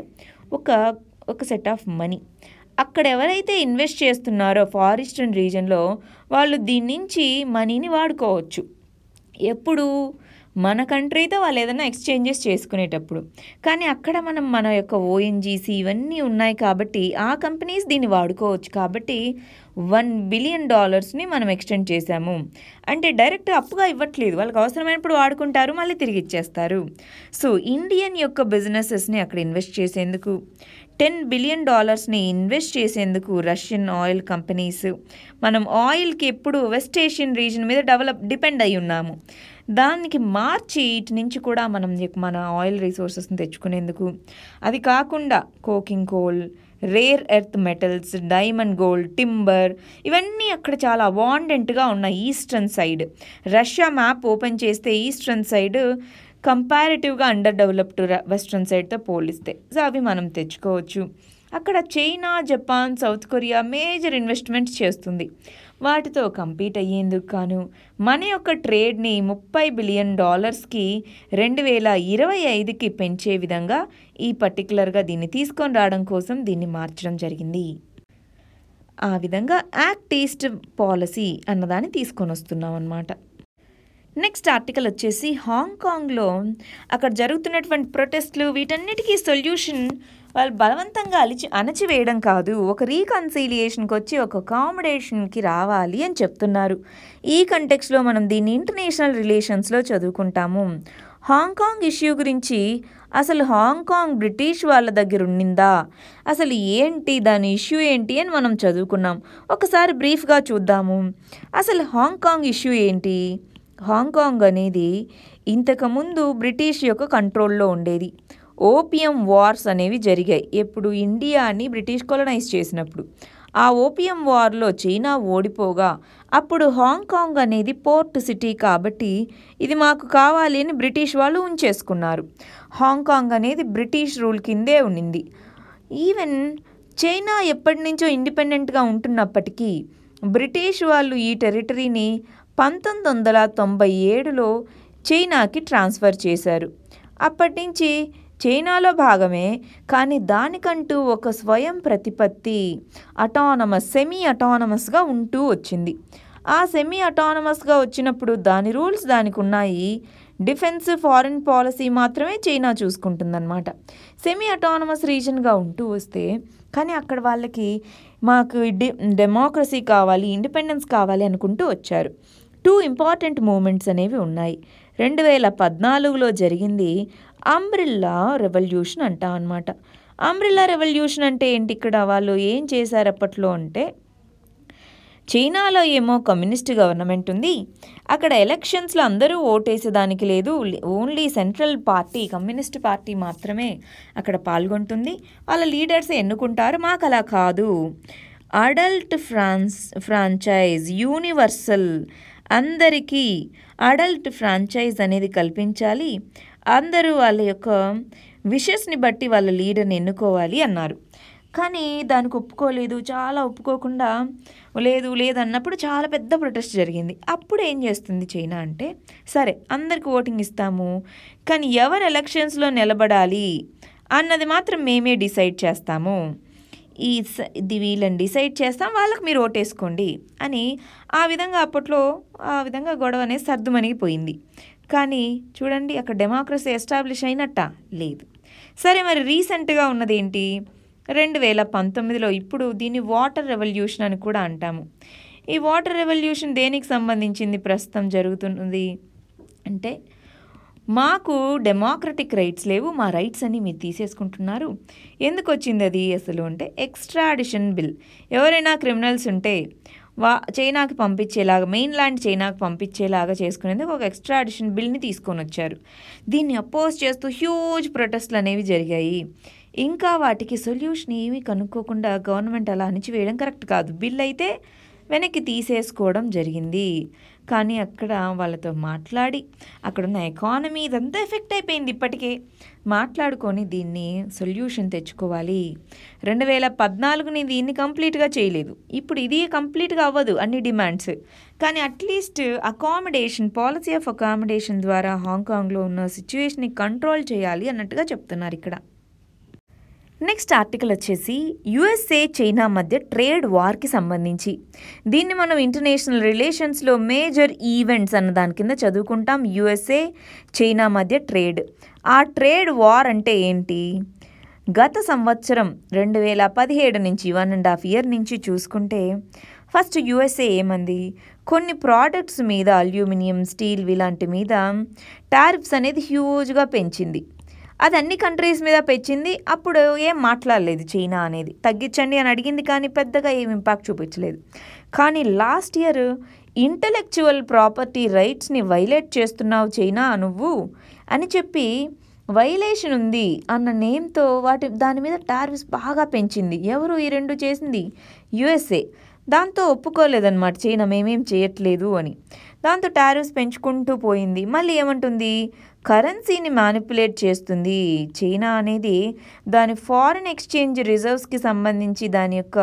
ఒక సెట్ ఆఫ్ మనీ అక్కడ ఎవరైతే ఇన్వెస్ట్ చేస్తున్నారో ఫార్ ఈస్టర్న్ రీజన్లో వాళ్ళు దీని నుంచి మనీని వాడుకోవచ్చు. ఎప్పుడు? మన కంట్రీతో వాళ్ళు ఏదైనా ఎక్స్చేంజెస్ చేసుకునేటప్పుడు. కానీ అక్కడ మన యొక్క ONGC ఇవన్నీ ఉన్నాయి కాబట్టి ఆ కంపెనీస్ దీన్ని వాడుకోవచ్చు. కాబట్టి $1 billion మనం ఎక్స్టెండ్ చేశాము. అంటే డైరెక్ట్ అప్పుగా ఇవ్వట్లేదు, వాళ్ళకి అవసరమైనప్పుడు వాడుకుంటారు, మళ్ళీ తిరిగి ఇచ్చేస్తారు. సో ఇండియన్ యొక్క బిజినెసెస్ని అక్కడ ఇన్వెస్ట్ చేసేందుకు, $10 billion ఇన్వెస్ట్ చేసేందుకు రష్యన్ ఆయిల్ కంపెనీస్, మనం ఆయిల్కి ఎప్పుడు వెస్ట్ ఏషియన్ రీజన్ మీద డిపెండ్ అయి ఉన్నాము. దానికి మార్చి ఇటు నుంచి కూడా మన ఆయిల్ రిసోర్సెస్ని తెచ్చుకునేందుకు, అది కాకుండా coking coal, rare earth metals, diamond, gold, timber ఇవన్నీ అక్కడ చాలా అబాండెంట్గా ఉన్నాయి eastern side. Russia map open చేస్తే ఈస్టర్న్ సైడ్ కంపారిటివ్గా అండర్ డెవలప్డ్ వెస్ట్రన్ సైడ్తో పోలిస్తే. సో అవి మనం తెచ్చుకోవచ్చు. అక్కడ China, Japan, South Korea major investments చేస్తుంది. వాటితో కంపీట్ అయ్యేందుకు గాను మన యొక్క ట్రేడ్ని $30 billion 2025కి పెంచే విధంగా ఈ పర్టికులర్గా దీన్ని తీసుకొని రావడం కోసం దీన్ని మార్చడం జరిగింది. ఆ విధంగా యాక్ట్ ఈస్ట్ పాలసీ అన్నదాన్ని తీసుకొని వస్తున్నాం అన్నమాట. నెక్స్ట్ ఆర్టికల్ వచ్చేసి హాంకాంగ్లో అక్కడ జరుగుతున్నటువంటి ప్రొటెస్ట్లు వీటన్నిటికీ సొల్యూషన్ వాళ్ళు బలవంతంగా అణచివేయడం కాదు, ఒక రీకన్సిలియేషన్కి వచ్చి ఒక అకామిడేషన్కి రావాలి అని చెప్తున్నారు. ఈ కంటెక్స్లో మనం దీన్ని ఇంటర్నేషనల్ రిలేషన్స్లో చదువుకుంటాము. హాంకాంగ్ ఇష్యూ గురించి అసలు హాంకాంగ్ బ్రిటిష్ వాళ్ళ దగ్గర ఉండిందా, అసలు ఏంటి దాని ఇష్యూ ఏంటి అని మనం చదువుకున్నాం. ఒకసారి బ్రీఫ్గా చూద్దాము. అసలు హాంకాంగ్ ఇష్యూ ఏంటి? హాంకాంగ్ అనేది ఇంతకుముందు బ్రిటిష్ యొక్క కంట్రోల్లో ఉండేది. ఓపియం వార్స్ అనేవి జరిగాయి ఎప్పుడు? ఇండియాని బ్రిటిష్ కొలనైజ్ చేసినప్పుడు. ఆ ఓపియం వార్లో చైనా ఓడిపోగా అప్పుడు హాంకాంగ్ అనేది పోర్ట్ సిటీ కాబట్టి ఇది మాకు కావాలి అని బ్రిటిష్ వాళ్ళు ఉంచేసుకున్నారు. హాంకాంగ్ అనేది బ్రిటిష్ రూల్ కిందే ఉండింది. ఈవెన్ చైనా ఎప్పటి నుంచో ఇండిపెండెంట్గా ఉంటున్నప్పటికీ బ్రిటిష్ వాళ్ళు ఈ టెరిటరీని 1997లో చైనాకి ట్రాన్స్ఫర్ చేశారు. అప్పటి నుంచి చైనాలో భాగమే, కానీ దానికంటూ ఒక స్వయం ప్రతిపత్తి సెమీ అటానమస్గా ఉంటూ వచ్చింది. ఆ సెమీ అటానమస్గా వచ్చినప్పుడు దాని రూల్స్ దానికి ఉన్నాయి. డిఫెన్స్, ఫారిన్ పాలసీ మాత్రమే చైనా చూసుకుంటుందన్నమాట. సెమీ అటానమస్ రీజన్గా ఉంటూ వస్తే కానీ అక్కడ వాళ్ళకి మాకు డెమోక్రసీ కావాలి, ఇండిపెండెన్స్ కావాలి అనుకుంటూ వచ్చారు. 2 ఇంపార్టెంట్ మూమెంట్స్ అనేవి ఉన్నాయి. 2014లో జరిగింది అంబ్రిల్లా రెవల్యూషన్ అంటాం అనమాట. అంబ్రిల్లా రెవల్యూషన్ అంటే ఏంటి? ఇక్కడ వాళ్ళు ఏం చేశారు అప్పట్లో అంటే, చైనాలో ఏమో కమ్యూనిస్ట్ గవర్నమెంట్ ఉంది, అక్కడ ఎలక్షన్స్లో అందరూ ఓటేసేదానికి లేదు, only central party communist party మాత్రమే అక్కడ పాల్గొంటుంది, వాళ్ళ లీడర్సే ఎన్నుకుంటారు. మాకు అలా కాదు, అడల్ట్ ఫ్రాంచైజ్ యూనివర్సల్, అందరికీ అడల్ట్ ఫ్రాంచైజ్ అనేది కల్పించాలి, అందరూ వాళ్ళ యొక్క విషెస్ని బట్టి వాళ్ళ లీడర్ని ఎన్నుకోవాలి అన్నారు. కానీ దానికి ఒప్పుకోలేదు. చాలా ఒప్పుకోకుండా లేదు అన్నప్పుడు చాలా పెద్ద ప్రొటెస్ట్ జరిగింది. అప్పుడు ఏం చేస్తుంది చైనా అంటే, సరే అందరికి ఓటింగ్ ఇస్తాము, కానీ ఎవరు ఎలక్షన్స్లో నిలబడాలి అన్నది మాత్రం మేమే డిసైడ్ చేస్తాము, ఇది వీళ్ళని డిసైడ్ చేస్తాం, వాళ్ళకి మీరు ఓటేసుకోండి అని ఆ విధంగా అప్పట్లో గొడవ అనేది సర్దుమణిగిపోయింది. కానీ చూడండి అక్కడ డెమోక్రసీ ఎస్టాబ్లిష్ అయినట్ట లేదు. సరే మరి రీసెంట్గా ఉన్నది ఏంటి? 2019లో ఇప్పుడు దీన్ని వాటర్ రెవల్యూషన్ అని కూడా అంటాము. ఈ వాటర్ రెవల్యూషన్ దేనికి సంబంధించింది ప్రస్తుతం జరుగుతున్నది అంటే, మాకు డెమోక్రటిక్ రైట్స్ లేవు, మా రైట్స్ అన్ని మీరు తీసేసుకుంటున్నారు. ఎందుకు వచ్చింది అది అసలు అంటే, ఎక్స్ట్రాడిషన్ బిల్. ఎవరైనా క్రిమినల్స్ ఉంటే చైనాకి పంపించేలాగా, మెయిన్ ల్యాండ్ చైనాకి పంపించేలాగా చేసుకునేందుకు ఒక ఎక్స్ట్రాడిషన్ బిల్ని తీసుకొని వచ్చారు. దీన్ని అపోజ్ చేస్తూ హ్యూజ్ ప్రొటెస్ట్లు అనేవి జరిగాయి. ఇంకా వాటికి సొల్యూషన్ ఏమీ కనుక్కోకుండా గవర్నమెంట్ అలా అణిచివేయడం కరెక్ట్ కాదు. బిల్ అయితే వెనక్కి తీసేసుకోవడం జరిగింది. కానీ అక్కడ వాళ్ళతో మాట్లాడి అక్కడున్న ఎకానమీ ఇదంతా ఎఫెక్ట్ అయిపోయింది. ఇప్పటికే మాట్లాడుకొని దీన్ని సొల్యూషన్ తెచ్చుకోవాలి. 2014 దీన్ని కంప్లీట్గా చేయలేదు, ఇప్పుడు ఇది కంప్లీట్గా అవ్వదు అన్ని డిమాండ్స్. కానీ at least accommodation, policy of accommodation ద్వారా హాంకాంగ్లో ఉన్న సిచ్యువేషన్ని కంట్రోల్ చేయాలి అన్నట్టుగా చెప్తున్నారు ఇక్కడ. నెక్స్ట్ ఆర్టికల్ వచ్చేసి యుఎస్ఏ చైనా మధ్య ట్రేడ్ వార్కి సంబంధించి. దీన్ని మనం ఇంటర్నేషనల్ రిలేషన్స్లో మేజర్ ఈవెంట్స్ అన్న దాని కింద చదువుకుంటాం. యుఎస్ఏ చైనా మధ్య ట్రేడ్. ఆ ట్రేడ్ వార్ అంటే ఏంటి? గత సంవత్సరం 2017 నుంచి 1.5 year నుంచి చూసుకుంటే ఫస్ట్ యుఎస్ఏ ఏమంది, కొన్ని ప్రోడక్ట్స్ మీద అల్యూమినియం, స్టీల్ ఇలాంటి మీద టారిఫ్స్ అనేది హ్యూజ్గా పెంచింది. అది అన్ని కంట్రీస్ మీద పెంచింది. అప్పుడు ఏం మాట్లాడలేదు చైనా అనేది, తగ్గించండి అని అడిగింది కానీ పెద్దగా ఏం ఇంపాక్ట్ చూపించలేదు. కానీ లాస్ట్ ఇయర్ ఇంటలెక్చువల్ ప్రాపర్టీ రైట్స్ని వైలేట్ చేస్తున్నావు చైనా నువ్వు అని చెప్పి, వైలేషన్ ఉంది అన్న నేమ్తో దాని మీద టారిఫ్స్ బాగా పెంచింది. ఎవరు ఈ రెండు చేసింది? యుఎస్ఏ. దాంతో ఒప్పుకోలేదన్నమాట చైనా, మేమేం చేయట్లేదు అని. దాంతో టారిఫ్స్ పెంచుకుంటూ పోయింది. మళ్ళీ ఏమంటుంది? కరెన్సీని మ్యానిపులేట్ చేస్తుంది చైనా అనేది. దాని ఫారిన్ ఎక్స్చేంజ్ రిజర్వ్స్కి సంబంధించి దాని యొక్క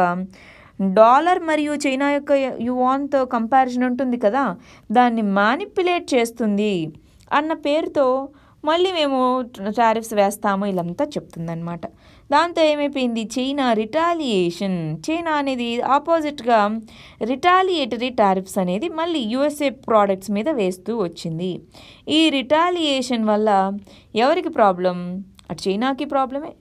డాలర్ మరియు చైనా యొక్క యువాన్తో కంపారిజన్ ఉంటుంది కదా, దాన్ని మ్యానిపులేట్ చేస్తుంది అన్న పేరుతో మళ్ళీ మేము టారిఫ్స్ వేస్తాము ఇలాంతా చెప్తుందన్నమాట. దాంతో ఏమైపోయింది? చైనా రిటాలియేషన్, చైనా అనేది ఆపోజిట్గా రిటాలియేటరీ టారిఫ్స్ అనేది మళ్ళీ యుఎస్ఏ ప్రోడక్ట్స్ మీద వేస్తూ వచ్చింది. ఈ రిటాలియేషన్ వల్ల ఎవరికి ప్రాబ్లం? అటు చైనాకి ప్రాబ్లమే,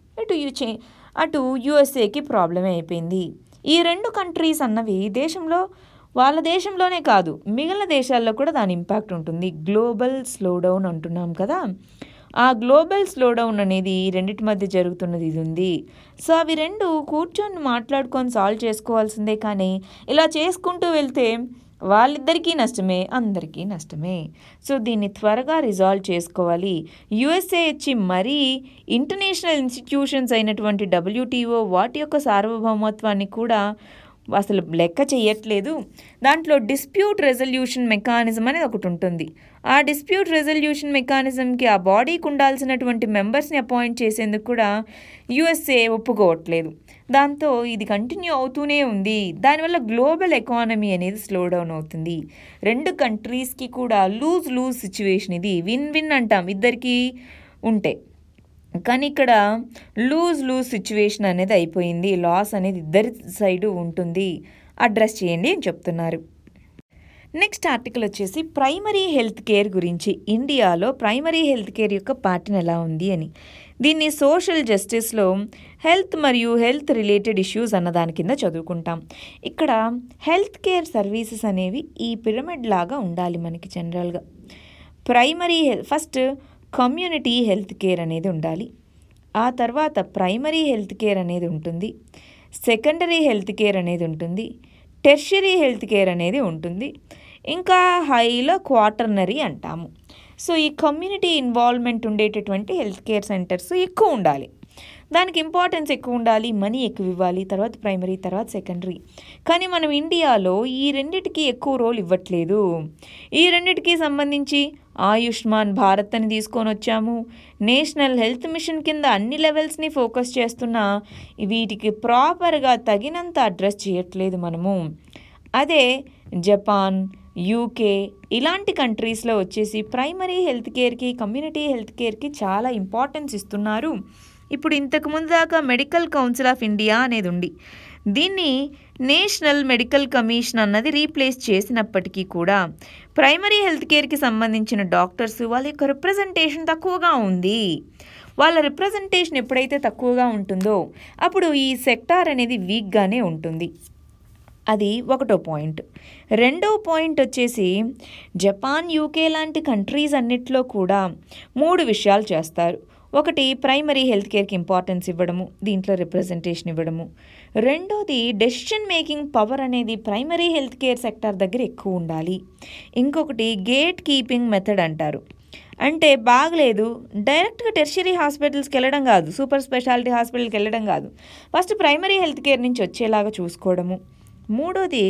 అటు యుఎస్ఏకి ప్రాబ్లమే అయిపోయింది. ఈ రెండు కంట్రీస్ అన్నవి వాళ్ళ దేశంలోనే కాదు మిగిలిన దేశాల్లో కూడా దాని ఇంపాక్ట్ ఉంటుంది. గ్లోబల్ స్లోడౌన్ అంటున్నాం కదా, ఆ గ్లోబల్ స్లోడౌన్ అనేది రెండింటి మధ్య జరుగుతున్నది ఇది ఉంది. సో అవి రెండు కూర్చొని మాట్లాడుకొని సాల్వ్ చేసుకోవాల్సిందే. కానీ ఇలా చేసుకుంటూ వెళ్తే వాళ్ళిద్దరికీ నష్టమే, అందరికీ నష్టమే. సో దీన్ని త్వరగా రిజాల్వ్ చేసుకోవాలి. యుఎస్ఏ వచ్చి మరీ ఇంటర్నేషనల్ ఇన్స్టిట్యూషన్స్ అయినటువంటి WTO వాటి యొక్క సార్వభౌమత్వాన్ని కూడా అసలు లెక్క చేయట్లేదు. దాంట్లో డిస్ప్యూట్ రెజల్యూషన్ మెకానిజం అనేది ఒకటి ఉంటుంది. ఆ డిస్ప్యూట్ రెజల్యూషన్ మెకానిజంకి ఆ బాడీకి ఉండాల్సినటువంటి మెంబర్స్ని అపాయింట్ చేసేందుకు కూడా యుఎస్ఏ ఒప్పుకోవట్లేదు. దాంతో ఇది కంటిన్యూ అవుతూనే ఉంది. దానివల్ల గ్లోబల్ ఎకానమీ అనేది స్లో డౌన్ అవుతుంది. 2 కంట్రీస్కి కూడా లూజ్ సిచ్యువేషన్. ఇది విన్ విన్ అంటాం ఇద్దరికి ఉంటే, కానీ ఇక్కడ లూజ్ సిచ్యువేషన్ అనేది అయిపోయింది. లాస్ అనేది ఇద్దరి సైడు ఉంటుంది, అడ్రస్ చేయండి అని చెప్తున్నారు. నెక్స్ట్ ఆర్టికల్ వచ్చేసి ప్రైమరీ హెల్త్ కేర్ గురించి. ఇండియాలో ప్రైమరీ హెల్త్ కేర్ యొక్క ప్యాటర్న్ ఎలా ఉంది అని. దీన్ని సోషల్ జస్టిస్లో హెల్త్ మరియు హెల్త్ రిలేటెడ్ ఇష్యూస్ అన్న దాని కింద చదువుకుంటాం. ఇక్కడ హెల్త్ కేర్ సర్వీసెస్ అనేవి ఈ పిరమిడ్ లాగా ఉండాలి మనకి జనరల్గా. Primary first community health care అనేది ఉండాలి. ఆ తర్వాత ప్రైమరీ హెల్త్ కేర్ అనేది ఉంటుంది, సెకండరీ హెల్త్ కేర్ అనేది ఉంటుంది, టెర్షరీ హెల్త్ కేర్ అనేది ఉంటుంది, ఇంకా హైలో క్వాటర్నరీ అంటాము. సో ఈ కమ్యూనిటీ ఇన్వాల్వ్మెంట్ ఉండేటటువంటి హెల్త్ కేర్ సెంటర్స్ ఎక్కువ ఉండాలి, దానికి ఇంపార్టెన్స్ ఎక్కువ ఉండాలి, మనీ ఎక్కువ ఇవ్వాలి, తర్వాత ప్రైమరీ, తర్వాత సెకండరీ. కానీ మనం ఇండియాలో ఈ రెండిటికి ఎక్కువ రోల్ ఇవ్వట్లేదు. ఈ రెండిటికి సంబంధించి ఆయుష్మాన్ భారత్ అని తీసుకొని వచ్చాము. నేషనల్ హెల్త్ మిషన్ కింద అన్ని లెవెల్స్ని ఫోకస్ చేస్తున్నా వీటికి ప్రాపర్గా తగినంత అడ్రస్ చేయట్లేదు మనము. అదే జపాన్, యూకే ఇలాంటి కంట్రీస్లో వచ్చేసి ప్రైమరీ హెల్త్ కేర్కి, కమ్యూనిటీ హెల్త్ కేర్కి చాలా ఇంపార్టెన్స్ ఇస్తున్నారు. ఇప్పుడు ఇంతకుముందు దాకా మెడికల్ కౌన్సిల్ ఆఫ్ ఇండియా అనేది ఉంది, దీన్ని నేషనల్ మెడికల్ కమిషన్ అన్నది రీప్లేస్ చేసినప్పటికీ కూడా ప్రైమరీ హెల్త్ కేర్కి సంబంధించిన డాక్టర్స్ వాళ్ళ యొక్క రిప్రజెంటేషన్ తక్కువగా ఉంది. వాళ్ళ రిప్రజెంటేషన్ ఎప్పుడైతే తక్కువగా ఉంటుందో అప్పుడు ఈ సెక్టార్ అనేది వీక్గానే ఉంటుంది. అది ఒకటో పాయింట్. రెండో పాయింట్ వచ్చేసి జపాన్, యూకే లాంటి కంట్రీస్ అన్నిట్లో కూడా 3 విషయాలు చేస్తారు. ఒకటి ప్రైమరీ హెల్త్ కేర్కి ఇంపార్టెన్స్ ఇవ్వడము, దీంట్లో రిప్రజెంటేషన్ ఇవ్వడము. రెండోది డెసిషన్ మేకింగ్ పవర్ అనేది ప్రైమరీ హెల్త్ కేర్ సెక్టార్ దగ్గర ఎక్కువ ఉండాలి. ఇంకొకటి గేట్ కీపింగ్ మెథడ్ అంటారు. అంటే బాగలేదు డైరెక్ట్గా టెర్షరీ హాస్పిటల్స్కి వెళ్ళడం కాదు, సూపర్ స్పెషాలిటీ హాస్పిటల్కి వెళ్ళడం కాదు, ఫస్ట్ ప్రైమరీ హెల్త్ కేర్ నుంచి వచ్చేలాగా చూసుకోవడము. మూడోది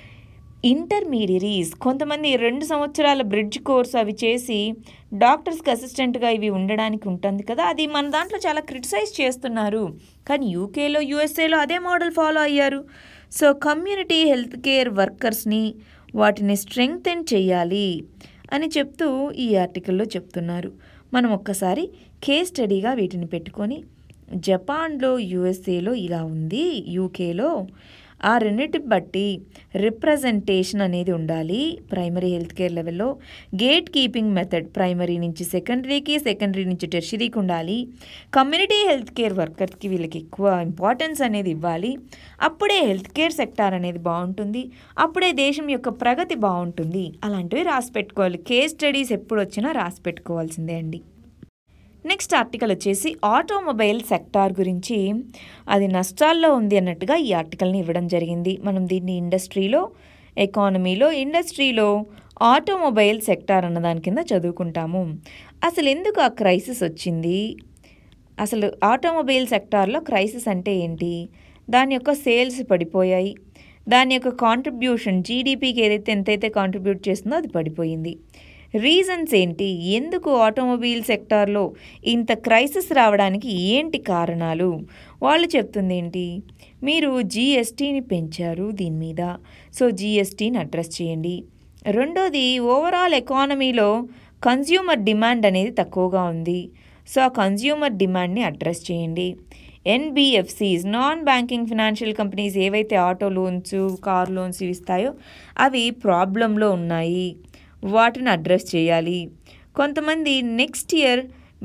ఇంటర్మీడియరీస్, కొంతమంది 2 సంవత్సరాల బ్రిడ్జ్ కోర్స్ అవి చేసి డాక్టర్స్కి అసిస్టెంట్గా ఇవి ఉండడానికి ఉంటుంది కదా, అది మన దాంట్లో చాలా క్రిటిసైజ్ చేస్తున్నారు. కానీ యూకేలో, యూఎస్ఏలో అదే మోడల్ ఫాలో అయ్యారు. సో కమ్యూనిటీ హెల్త్ కేర్ వర్కర్స్ని వాటిని స్ట్రెంగ్తెన్ చేయాలి అని చెప్తూ ఈ ఆర్టికల్లో చెప్తున్నారు. మనం ఒక్కసారి కేస్ స్టడీగా వీటిని పెట్టుకొని జపాన్లో, యూఎస్ఏలో ఇలా ఉంది, యూకేలో ఆ రెండింటిని బట్టి రిప్రజెంటేషన్ అనేది ఉండాలి ప్రైమరీ హెల్త్ కేర్ లెవెల్లో. గేట్ కీపింగ్ మెథడ్ ప్రైమరీ నుంచి సెకండరీకి, సెకండరీ నుంచి టెర్షరీకి ఉండాలి. కమ్యూనిటీ హెల్త్ కేర్ వర్కర్స్కి వీళ్ళకి ఎక్కువ ఇంపార్టెన్స్ అనేది ఇవ్వాలి. అప్పుడే హెల్త్ కేర్ సెక్టార్ అనేది బాగుంటుంది, అప్పుడే దేశం యొక్క ప్రగతి బాగుంటుంది. అలాంటివి రాసి పెట్టుకోవాలి. కేస్ స్టడీస్ ఎప్పుడు వచ్చినా రాసి పెట్టుకోవాల్సిందే అండి. నెక్స్ట్ ఆర్టికల్ వచ్చేసి ఆటోమొబైల్ సెక్టార్ గురించి. అది నష్టాల్లో ఉంది అన్నట్టుగా ఈ ఆర్టికల్ని ఇవ్వడం జరిగింది. మనం దీన్ని ఇండస్ట్రీలో, ఎకానమీలో, ఇండస్ట్రీలో ఆటోమొబైల్ సెక్టార్ అన్న దాని కింద చదువుకుంటాము. అసలు ఎందుకు ఆ క్రైసిస్ వచ్చింది, అసలు ఆటోమొబైల్ సెక్టార్లో క్రైసిస్ అంటే ఏంటి, దాని యొక్క సేల్స్ పడిపోయాయి, దాని యొక్క కాంట్రిబ్యూషన్ జీడిపికి ఎంతైతే కాంట్రిబ్యూట్ చేస్తుందో అది పడిపోయింది. రీజన్స్ ఏంటి, ఎందుకు ఆటోమొబైల్ సెక్టార్లో ఇంత క్రైసిస్ రావడానికి ఏంటి కారణాలు, వాళ్ళు చెప్తుంది ఏంటి, మీరు జీఎస్టీని పెంచారు దీని మీద, సో జీఎస్టీని అడ్రస్ చేయండి. రెండోది ఓవరాల్ ఎకానమీలో కన్జ్యూమర్ డిమాండ్ అనేది తక్కువగా ఉంది, సో ఆ కన్జ్యూమర్ డిమాండ్ని అడ్రస్ చేయండి. NBFCs, non banking financial companies ఏవైతే ఆటో లోన్స్, కార్ లోన్స్ ఇస్తాయో అవి ప్రాబ్లంలో ఉన్నాయి, వాటిని అడ్రస్ చేయాలి. కొంతమంది నెక్స్ట్ ఇయర్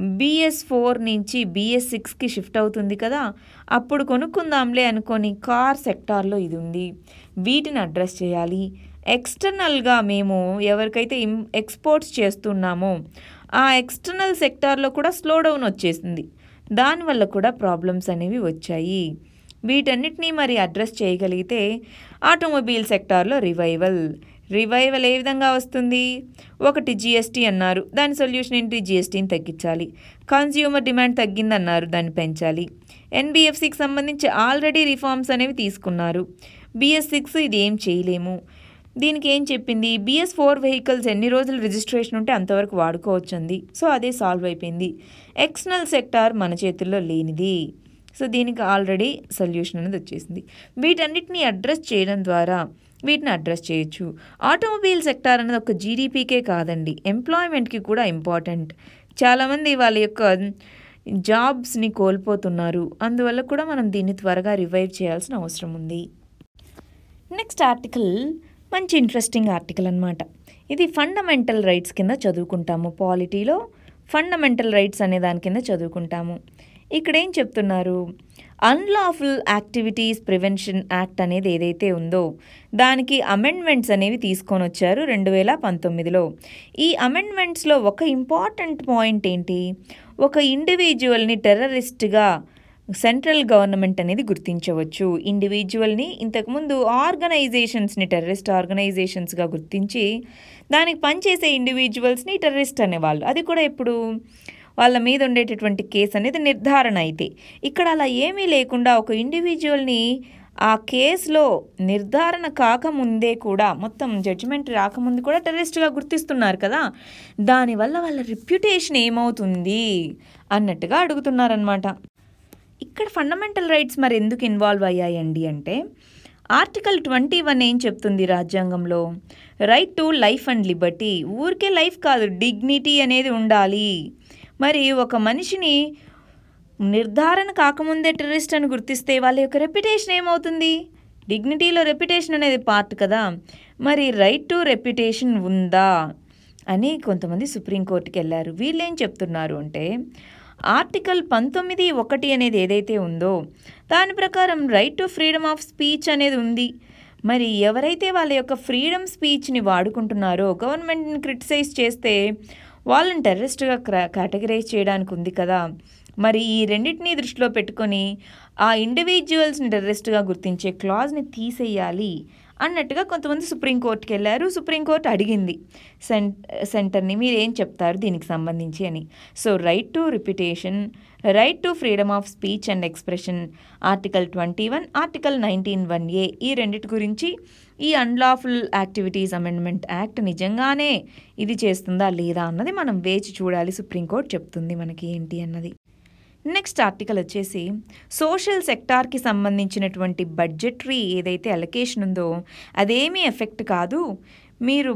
BS4 నుంచి BS6కి షిఫ్ట్ అవుతుంది కదా, అప్పుడు కొనుక్కుందాంలే అనుకొని కార్ సెక్టార్లో ఇది ఉంది, వీటిని అడ్రస్ చేయాలి. ఎక్స్టర్నల్గా మేము ఎవరికైతే ఎక్స్పోర్ట్స్ చేస్తున్నామో ఆ ఎక్స్టర్నల్ సెక్టార్లో కూడా స్లో డౌన్ వచ్చేసింది, దానివల్ల కూడా ప్రాబ్లమ్స్ అనేవి వచ్చాయి. వీటన్నిటినీ మరి అడ్రస్ చేయగలిగితే ఆటోమొబైల్ సెక్టార్లో రివైవల్ ఏ విధంగా వస్తుంది, ఒకటి జిఎస్టీ అన్నారు, దాని సొల్యూషన్ ఏంటి, జిఎస్టీని తగ్గించాలి. కన్జ్యూమర్ డిమాండ్ తగ్గిందన్నారు, దాన్ని పెంచాలి. ఎన్బిఎఫ్సికి సంబంధించి ఆల్రెడీ రిఫార్మ్స్ అనేవి తీసుకున్నారు, BS6 ఇది ఏం చేయలేము. దీనికి ఏం చెప్పింది, BS4 వెహికల్స్ ఎన్ని రోజులు రిజిస్ట్రేషన్ ఉంటే అంతవరకు వాడుకోవచ్చు అంది. సో అదే సాల్వ్ అయిపోయింది. ఎక్స్టర్నల్ సెక్టార్ మన చేతుల్లో లేనిది. సో దీనికి ఆల్రెడీ సొల్యూషన్ అనేది వచ్చేసింది. వీటన్నిటిని అడ్రస్ చేయడం ద్వారా వీటిని అడ్రస్ చేయొచ్చు. ఆటోమొబైల్ సెక్టార్ అనేది ఒక జీడిపికే కాదండి, ఎంప్లాయ్మెంట్కి కూడా ఇంపార్టెంట్. చాలామంది వాళ్ళ యొక్క జాబ్స్ని కోల్పోతున్నారు. అందువల్ల కూడా మనం దీన్ని త్వరగా రివైవ్ చేయాల్సిన అవసరం ఉంది. నెక్స్ట్ ఆర్టికల్ మంచి ఇంట్రెస్టింగ్ ఆర్టికల్ అనమాట. ఇది ఫండమెంటల్ రైట్స్ కింద చదువుకుంటాము. పాలిటీలో ఫండమెంటల్ రైట్స్ అనే దాని కింద చదువుకుంటాము. ఇక్కడ ఏం చెప్తున్నారు, అన్లాఫుల్ యాక్టివిటీస్ ప్రివెన్షన్ యాక్ట్ అనేది ఏదైతే ఉందో దానికి అమెండ్మెంట్స్ అనేవి తీసుకొని వచ్చారు 2019లో. ఈ అమెండ్మెంట్స్లో ఒక ఇంపార్టెంట్ పాయింట్ ఏంటి, ఒక ఇండివిజువల్ని టెర్రరిస్ట్గా సెంట్రల్ గవర్నమెంట్ అనేది గుర్తించవచ్చు. ఇండివిజువల్ని ఇంతకుముందు ఆర్గనైజేషన్స్ని టెర్రరిస్ట్ ఆర్గనైజేషన్స్గా గుర్తించి దానికి పనిచేసే ఇండివిజువల్స్ని టెర్రరిస్ట్ అనేవాళ్ళు. అది కూడా ఇప్పుడు వాళ్ళ మీద ఉండేటటువంటి కేసు అనేది నిర్ధారణ అయితే, ఇక్కడ అలా ఏమీ లేకుండా ఒక ఇండివిజువల్ని ఆ కేసులో నిర్ధారణ కాకముందే కూడా, మొత్తం జడ్జిమెంట్ రాకముందు కూడా టెర్రరిస్ట్గా గుర్తిస్తున్నారు కదా, దానివల్ల వాళ్ళ రిప్యుటేషన్ ఏమవుతుంది అన్నట్టుగా అడుగుతున్నారనమాట. ఇక్కడ ఫండమెంటల్ రైట్స్ మరి ఎందుకు ఇన్వాల్వ్ అయ్యాయండి అంటే, ఆర్టికల్ 21 ఏం చెప్తుంది రాజ్యాంగంలో, right to life and liberty. ఊరికే లైఫ్ కాదు, డిగ్నిటీ అనేది ఉండాలి. మరి ఒక మనిషిని నిర్ధారణ కాకముందే టెర్రరిస్ట్ అని గుర్తిస్తే వాళ్ళ యొక్క రెప్యుటేషన్ ఏమవుతుంది, డిగ్నిటీలో రెప్యుటేషన్ అనేది పార్ట్ కదా, మరి రైట్ టు రెప్యుటేషన్ ఉందా అని కొంతమంది సుప్రీంకోర్టుకి వెళ్ళారు. వీళ్ళు ఏం చెప్తున్నారు అంటే, ఆర్టికల్ 19(1) అనేది ఏదైతే ఉందో దాని ప్రకారం right to freedom of speech అనేది ఉంది. మరి ఎవరైతే వాళ్ళ యొక్క ఫ్రీడమ్ స్పీచ్ని వాడుకుంటున్నారో, గవర్నమెంట్ని క్రిటిసైజ్ చేస్తే వాళ్ళని టెర్రరిస్ట్గా కేటగరైజ్ చేయడానికి ఉంది కదా, మరి ఈ రెండింటినీ దృష్టిలో పెట్టుకొని ఆ ఇండివిజువల్స్ని టెర్రరిస్ట్గా గుర్తించే క్లాజ్ని తీసేయాలి అన్నట్టుగా కొంతమంది సుప్రీంకోర్టుకి వెళ్ళారు. సుప్రీంకోర్టు అడిగింది సెంటర్ని, మీరు ఏం చెప్తారు దీనికి సంబంధించి అని. So right to reputation, right to freedom of speech and expression, article 21, article 19(1)A ఈ రెండింటి గురించి ఈ అన్లాఫుల్ యాక్టివిటీస్ అమెండ్మెంట్ యాక్ట్ నిజంగానే ఇది చేస్తుందా లేదా అన్నది మనం వేచి చూడాలి. సుప్రీంకోర్టు చెప్తుంది మనకి ఏంటి అన్నది. నెక్స్ట్ ఆర్టికల్ వచ్చేసి సోషల్ సెక్టార్కి సంబంధించినటువంటి బడ్జెటరీ ఏదైతే అలొకేషన్ ఉందో అదేమీ ఎఫెక్ట్ కాదు, మీరు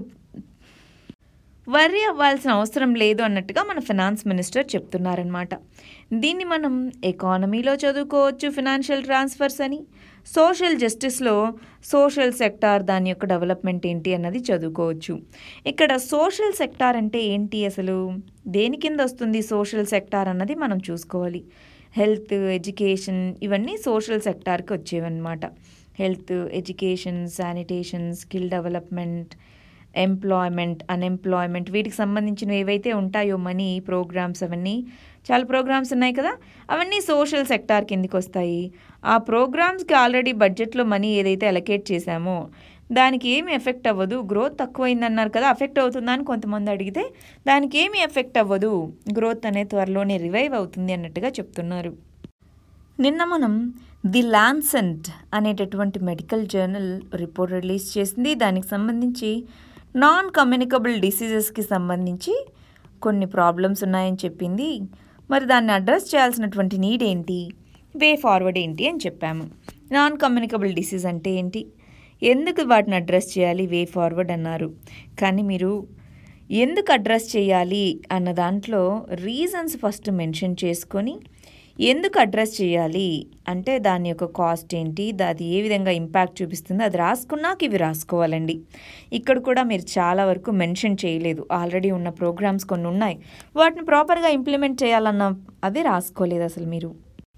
వర్రీ అవ్వాల్సిన అవసరం లేదు అన్నట్టుగా మన ఫైనాన్స్ మినిస్టర్ చెప్తున్నారనమాట. దీన్ని మనం ఎకానమీలో చదువుకోవచ్చు, ఫినాన్షియల్ ట్రాన్స్ఫర్స్ అని. సోషల్ జస్టిస్లో సోషల్ సెక్టార్ దాని యొక్క డెవలప్మెంట్ ఏంటి అన్నది చదువుకోవచ్చు. ఇక్కడ సోషల్ సెక్టార్ అంటే ఏంటి, అసలు దేని కింద వస్తుంది సోషల్ సెక్టార్ అన్నది మనం చూసుకోవాలి. హెల్త్, ఎడ్యుకేషన్ ఇవన్నీ సోషల్ సెక్టార్కి వచ్చేవన్నమాట. Health, education, sanitation, skill development, employment, unemployment, వీటికి సంబంధించినవి ఏవైతే ఉంటాయో మనీ ప్రోగ్రామ్స్, అవన్నీ చాలా ప్రోగ్రామ్స్ ఉన్నాయి కదా, అవన్నీ సోషల్ సెక్టార్ కిందకి వస్తాయి. ఆ ప్రోగ్రామ్స్కి ఆల్రెడీ బడ్జెట్లో మనీ ఏదైతే అలొకేట్ చేశామో దానికి ఏమి ఎఫెక్ట్ అవ్వదు. గ్రోత్ తక్కువైందన్నారు కదా, ఎఫెక్ట్ అవుతుందా అని కొంతమంది అడిగితే దానికి ఏమి ఎఫెక్ట్ అవ్వదు, గ్రోత్ అనేది త్వరలోనే రివైవ్ అవుతుంది అన్నట్టుగా చెప్తున్నారు. నిన్న మనం ది లాన్సెట్ అనేటటువంటి మెడికల్ జర్నల్ రిపోర్ట్ రిలీజ్ చేసింది. దానికి సంబంధించి నాన్ కమ్యూనికబుల్ డిసీజెస్కి సంబంధించి కొన్ని ప్రాబ్లమ్స్ ఉన్నాయని చెప్పింది. మరి దాన్ని అడ్రస్ చేయాల్సినటువంటి నీడ్ ఏంటి, వే ఫార్వర్డ్ ఏంటి అని చెప్పాము. నాన్ కమ్యూనికబుల్ డిసీజ్ అంటే ఏంటి, ఎందుకు వాటిని అడ్రస్ చేయాలి, వే ఫార్వర్డ్ అన్నారు. కానీ మీరు ఎందుకు అడ్రస్ చేయాలి అన్న దాంట్లో రీజన్స్ ఫస్ట్ మెన్షన్ చేసుకొని, ఎందుకు అడ్రస్ చేయాలి అంటే దాని యొక్క కాస్ట్ ఏంటి, అది ఏ విధంగా ఇంపాక్ట్ చూపిస్తుంది, అది రాసుకున్నాక ఇవి రాసుకోవాలండి. ఇక్కడ కూడా మీరు చాలా వరకు మెన్షన్ చేయలేదు. ఆల్రెడీ ఉన్న ప్రోగ్రామ్స్ కొన్ని ఉన్నాయి, వాటిని ప్రాపర్గా ఇంప్లిమెంట్ చేయాలన్న అవి రాసుకోలేదు అసలు మీరు.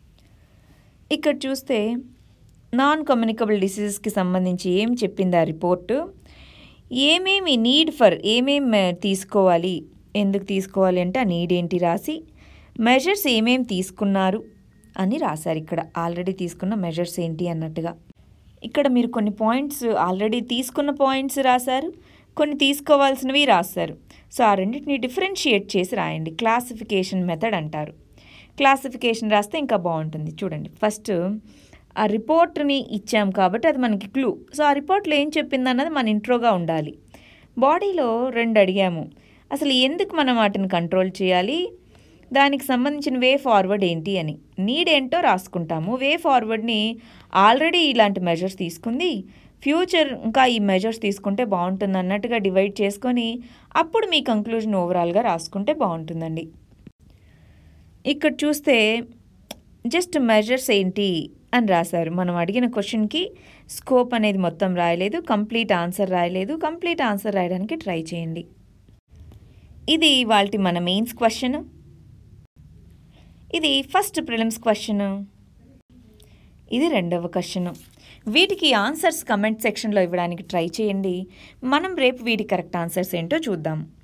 ఇక్కడ చూస్తే నాన్ కమ్యూనికబుల్ డిసీజెస్కి సంబంధించి ఏం చెప్పింది ఆ రిపోర్టు, ఏమేమి నీడ్ ఫర్, ఏమేమి తీసుకోవాలి, ఎందుకు తీసుకోవాలి అంటే ఆ నీడ్ ఏంటి రాసి, మెజర్స్ ఏమేమి తీసుకున్నారు అని రాశారు. ఇక్కడ ఆల్రెడీ తీసుకున్న మెజర్స్ ఏంటి అన్నట్టుగా. ఇక్కడ మీరు కొన్ని పాయింట్స్ ఆల్రెడీ తీసుకున్న పాయింట్స్ రాశారు, కొన్ని తీసుకోవాల్సినవి రాశారు. సో ఆ రెండింటిని డిఫరెన్షియేట్ చేసి రాయండి. క్లాసిఫికేషన్ మెథడ్ అంటారు. క్లాసిఫికేషన్ రాస్తే ఇంకా బాగుంటుంది. చూడండి, ఫస్ట్ ఆ రిపోర్ట్ని ఇచ్చాం కాబట్టి అది మనకి క్లూ. సో ఆ రిపోర్ట్లో ఏం చెప్పింది అన్నది మన ఇంట్రోగా ఉండాలి. బాడీలో 2 అడిగాము. అసలు ఎందుకు మనం వాటిని కంట్రోల్ చేయాలి, దానికి సంబంధించిన వే ఫార్వర్డ్ ఏంటి అని. నీడ్ ఏంటో రాసుకుంటాము. వే ఫార్వర్డ్ని ఆల్రెడీ ఇలాంటి మెజర్స్ తీసుకుంది, ఫ్యూచర్ ఇంకా ఈ మెజర్స్ తీసుకుంటే బాగుంటుంది అన్నట్టుగా డివైడ్ చేసుకొని అప్పుడు మీ కంక్లూజన్ ఓవరాల్గా రాసుకుంటే బాగుంటుందండి. ఇక్కడ చూస్తే జస్ట్ మెజర్స్ ఏంటి అని రాశారు. మనం అడిగిన క్వశ్చన్కి స్కోప్ అనేది మొత్తం రాయలేదు, కంప్లీట్ ఆన్సర్ రాయలేదు. కంప్లీట్ ఆన్సర్ రాయడానికి ట్రై చేయండి. ఇది ఇవాల్టి మన మెయిన్స్ క్వశ్చన్. ఇది ఫస్ట్ ప్రిలిమ్స్ క్వశ్చన్. ఇది 2వ క్వశ్చన్. వీటికి ఆన్సర్స్ కమెంట్ సెక్షన్లో ఇవ్వడానికి ట్రై చేయండి. మనం రేపు వీటి కరెక్ట్ ఆన్సర్స్ ఏంటో చూద్దాం.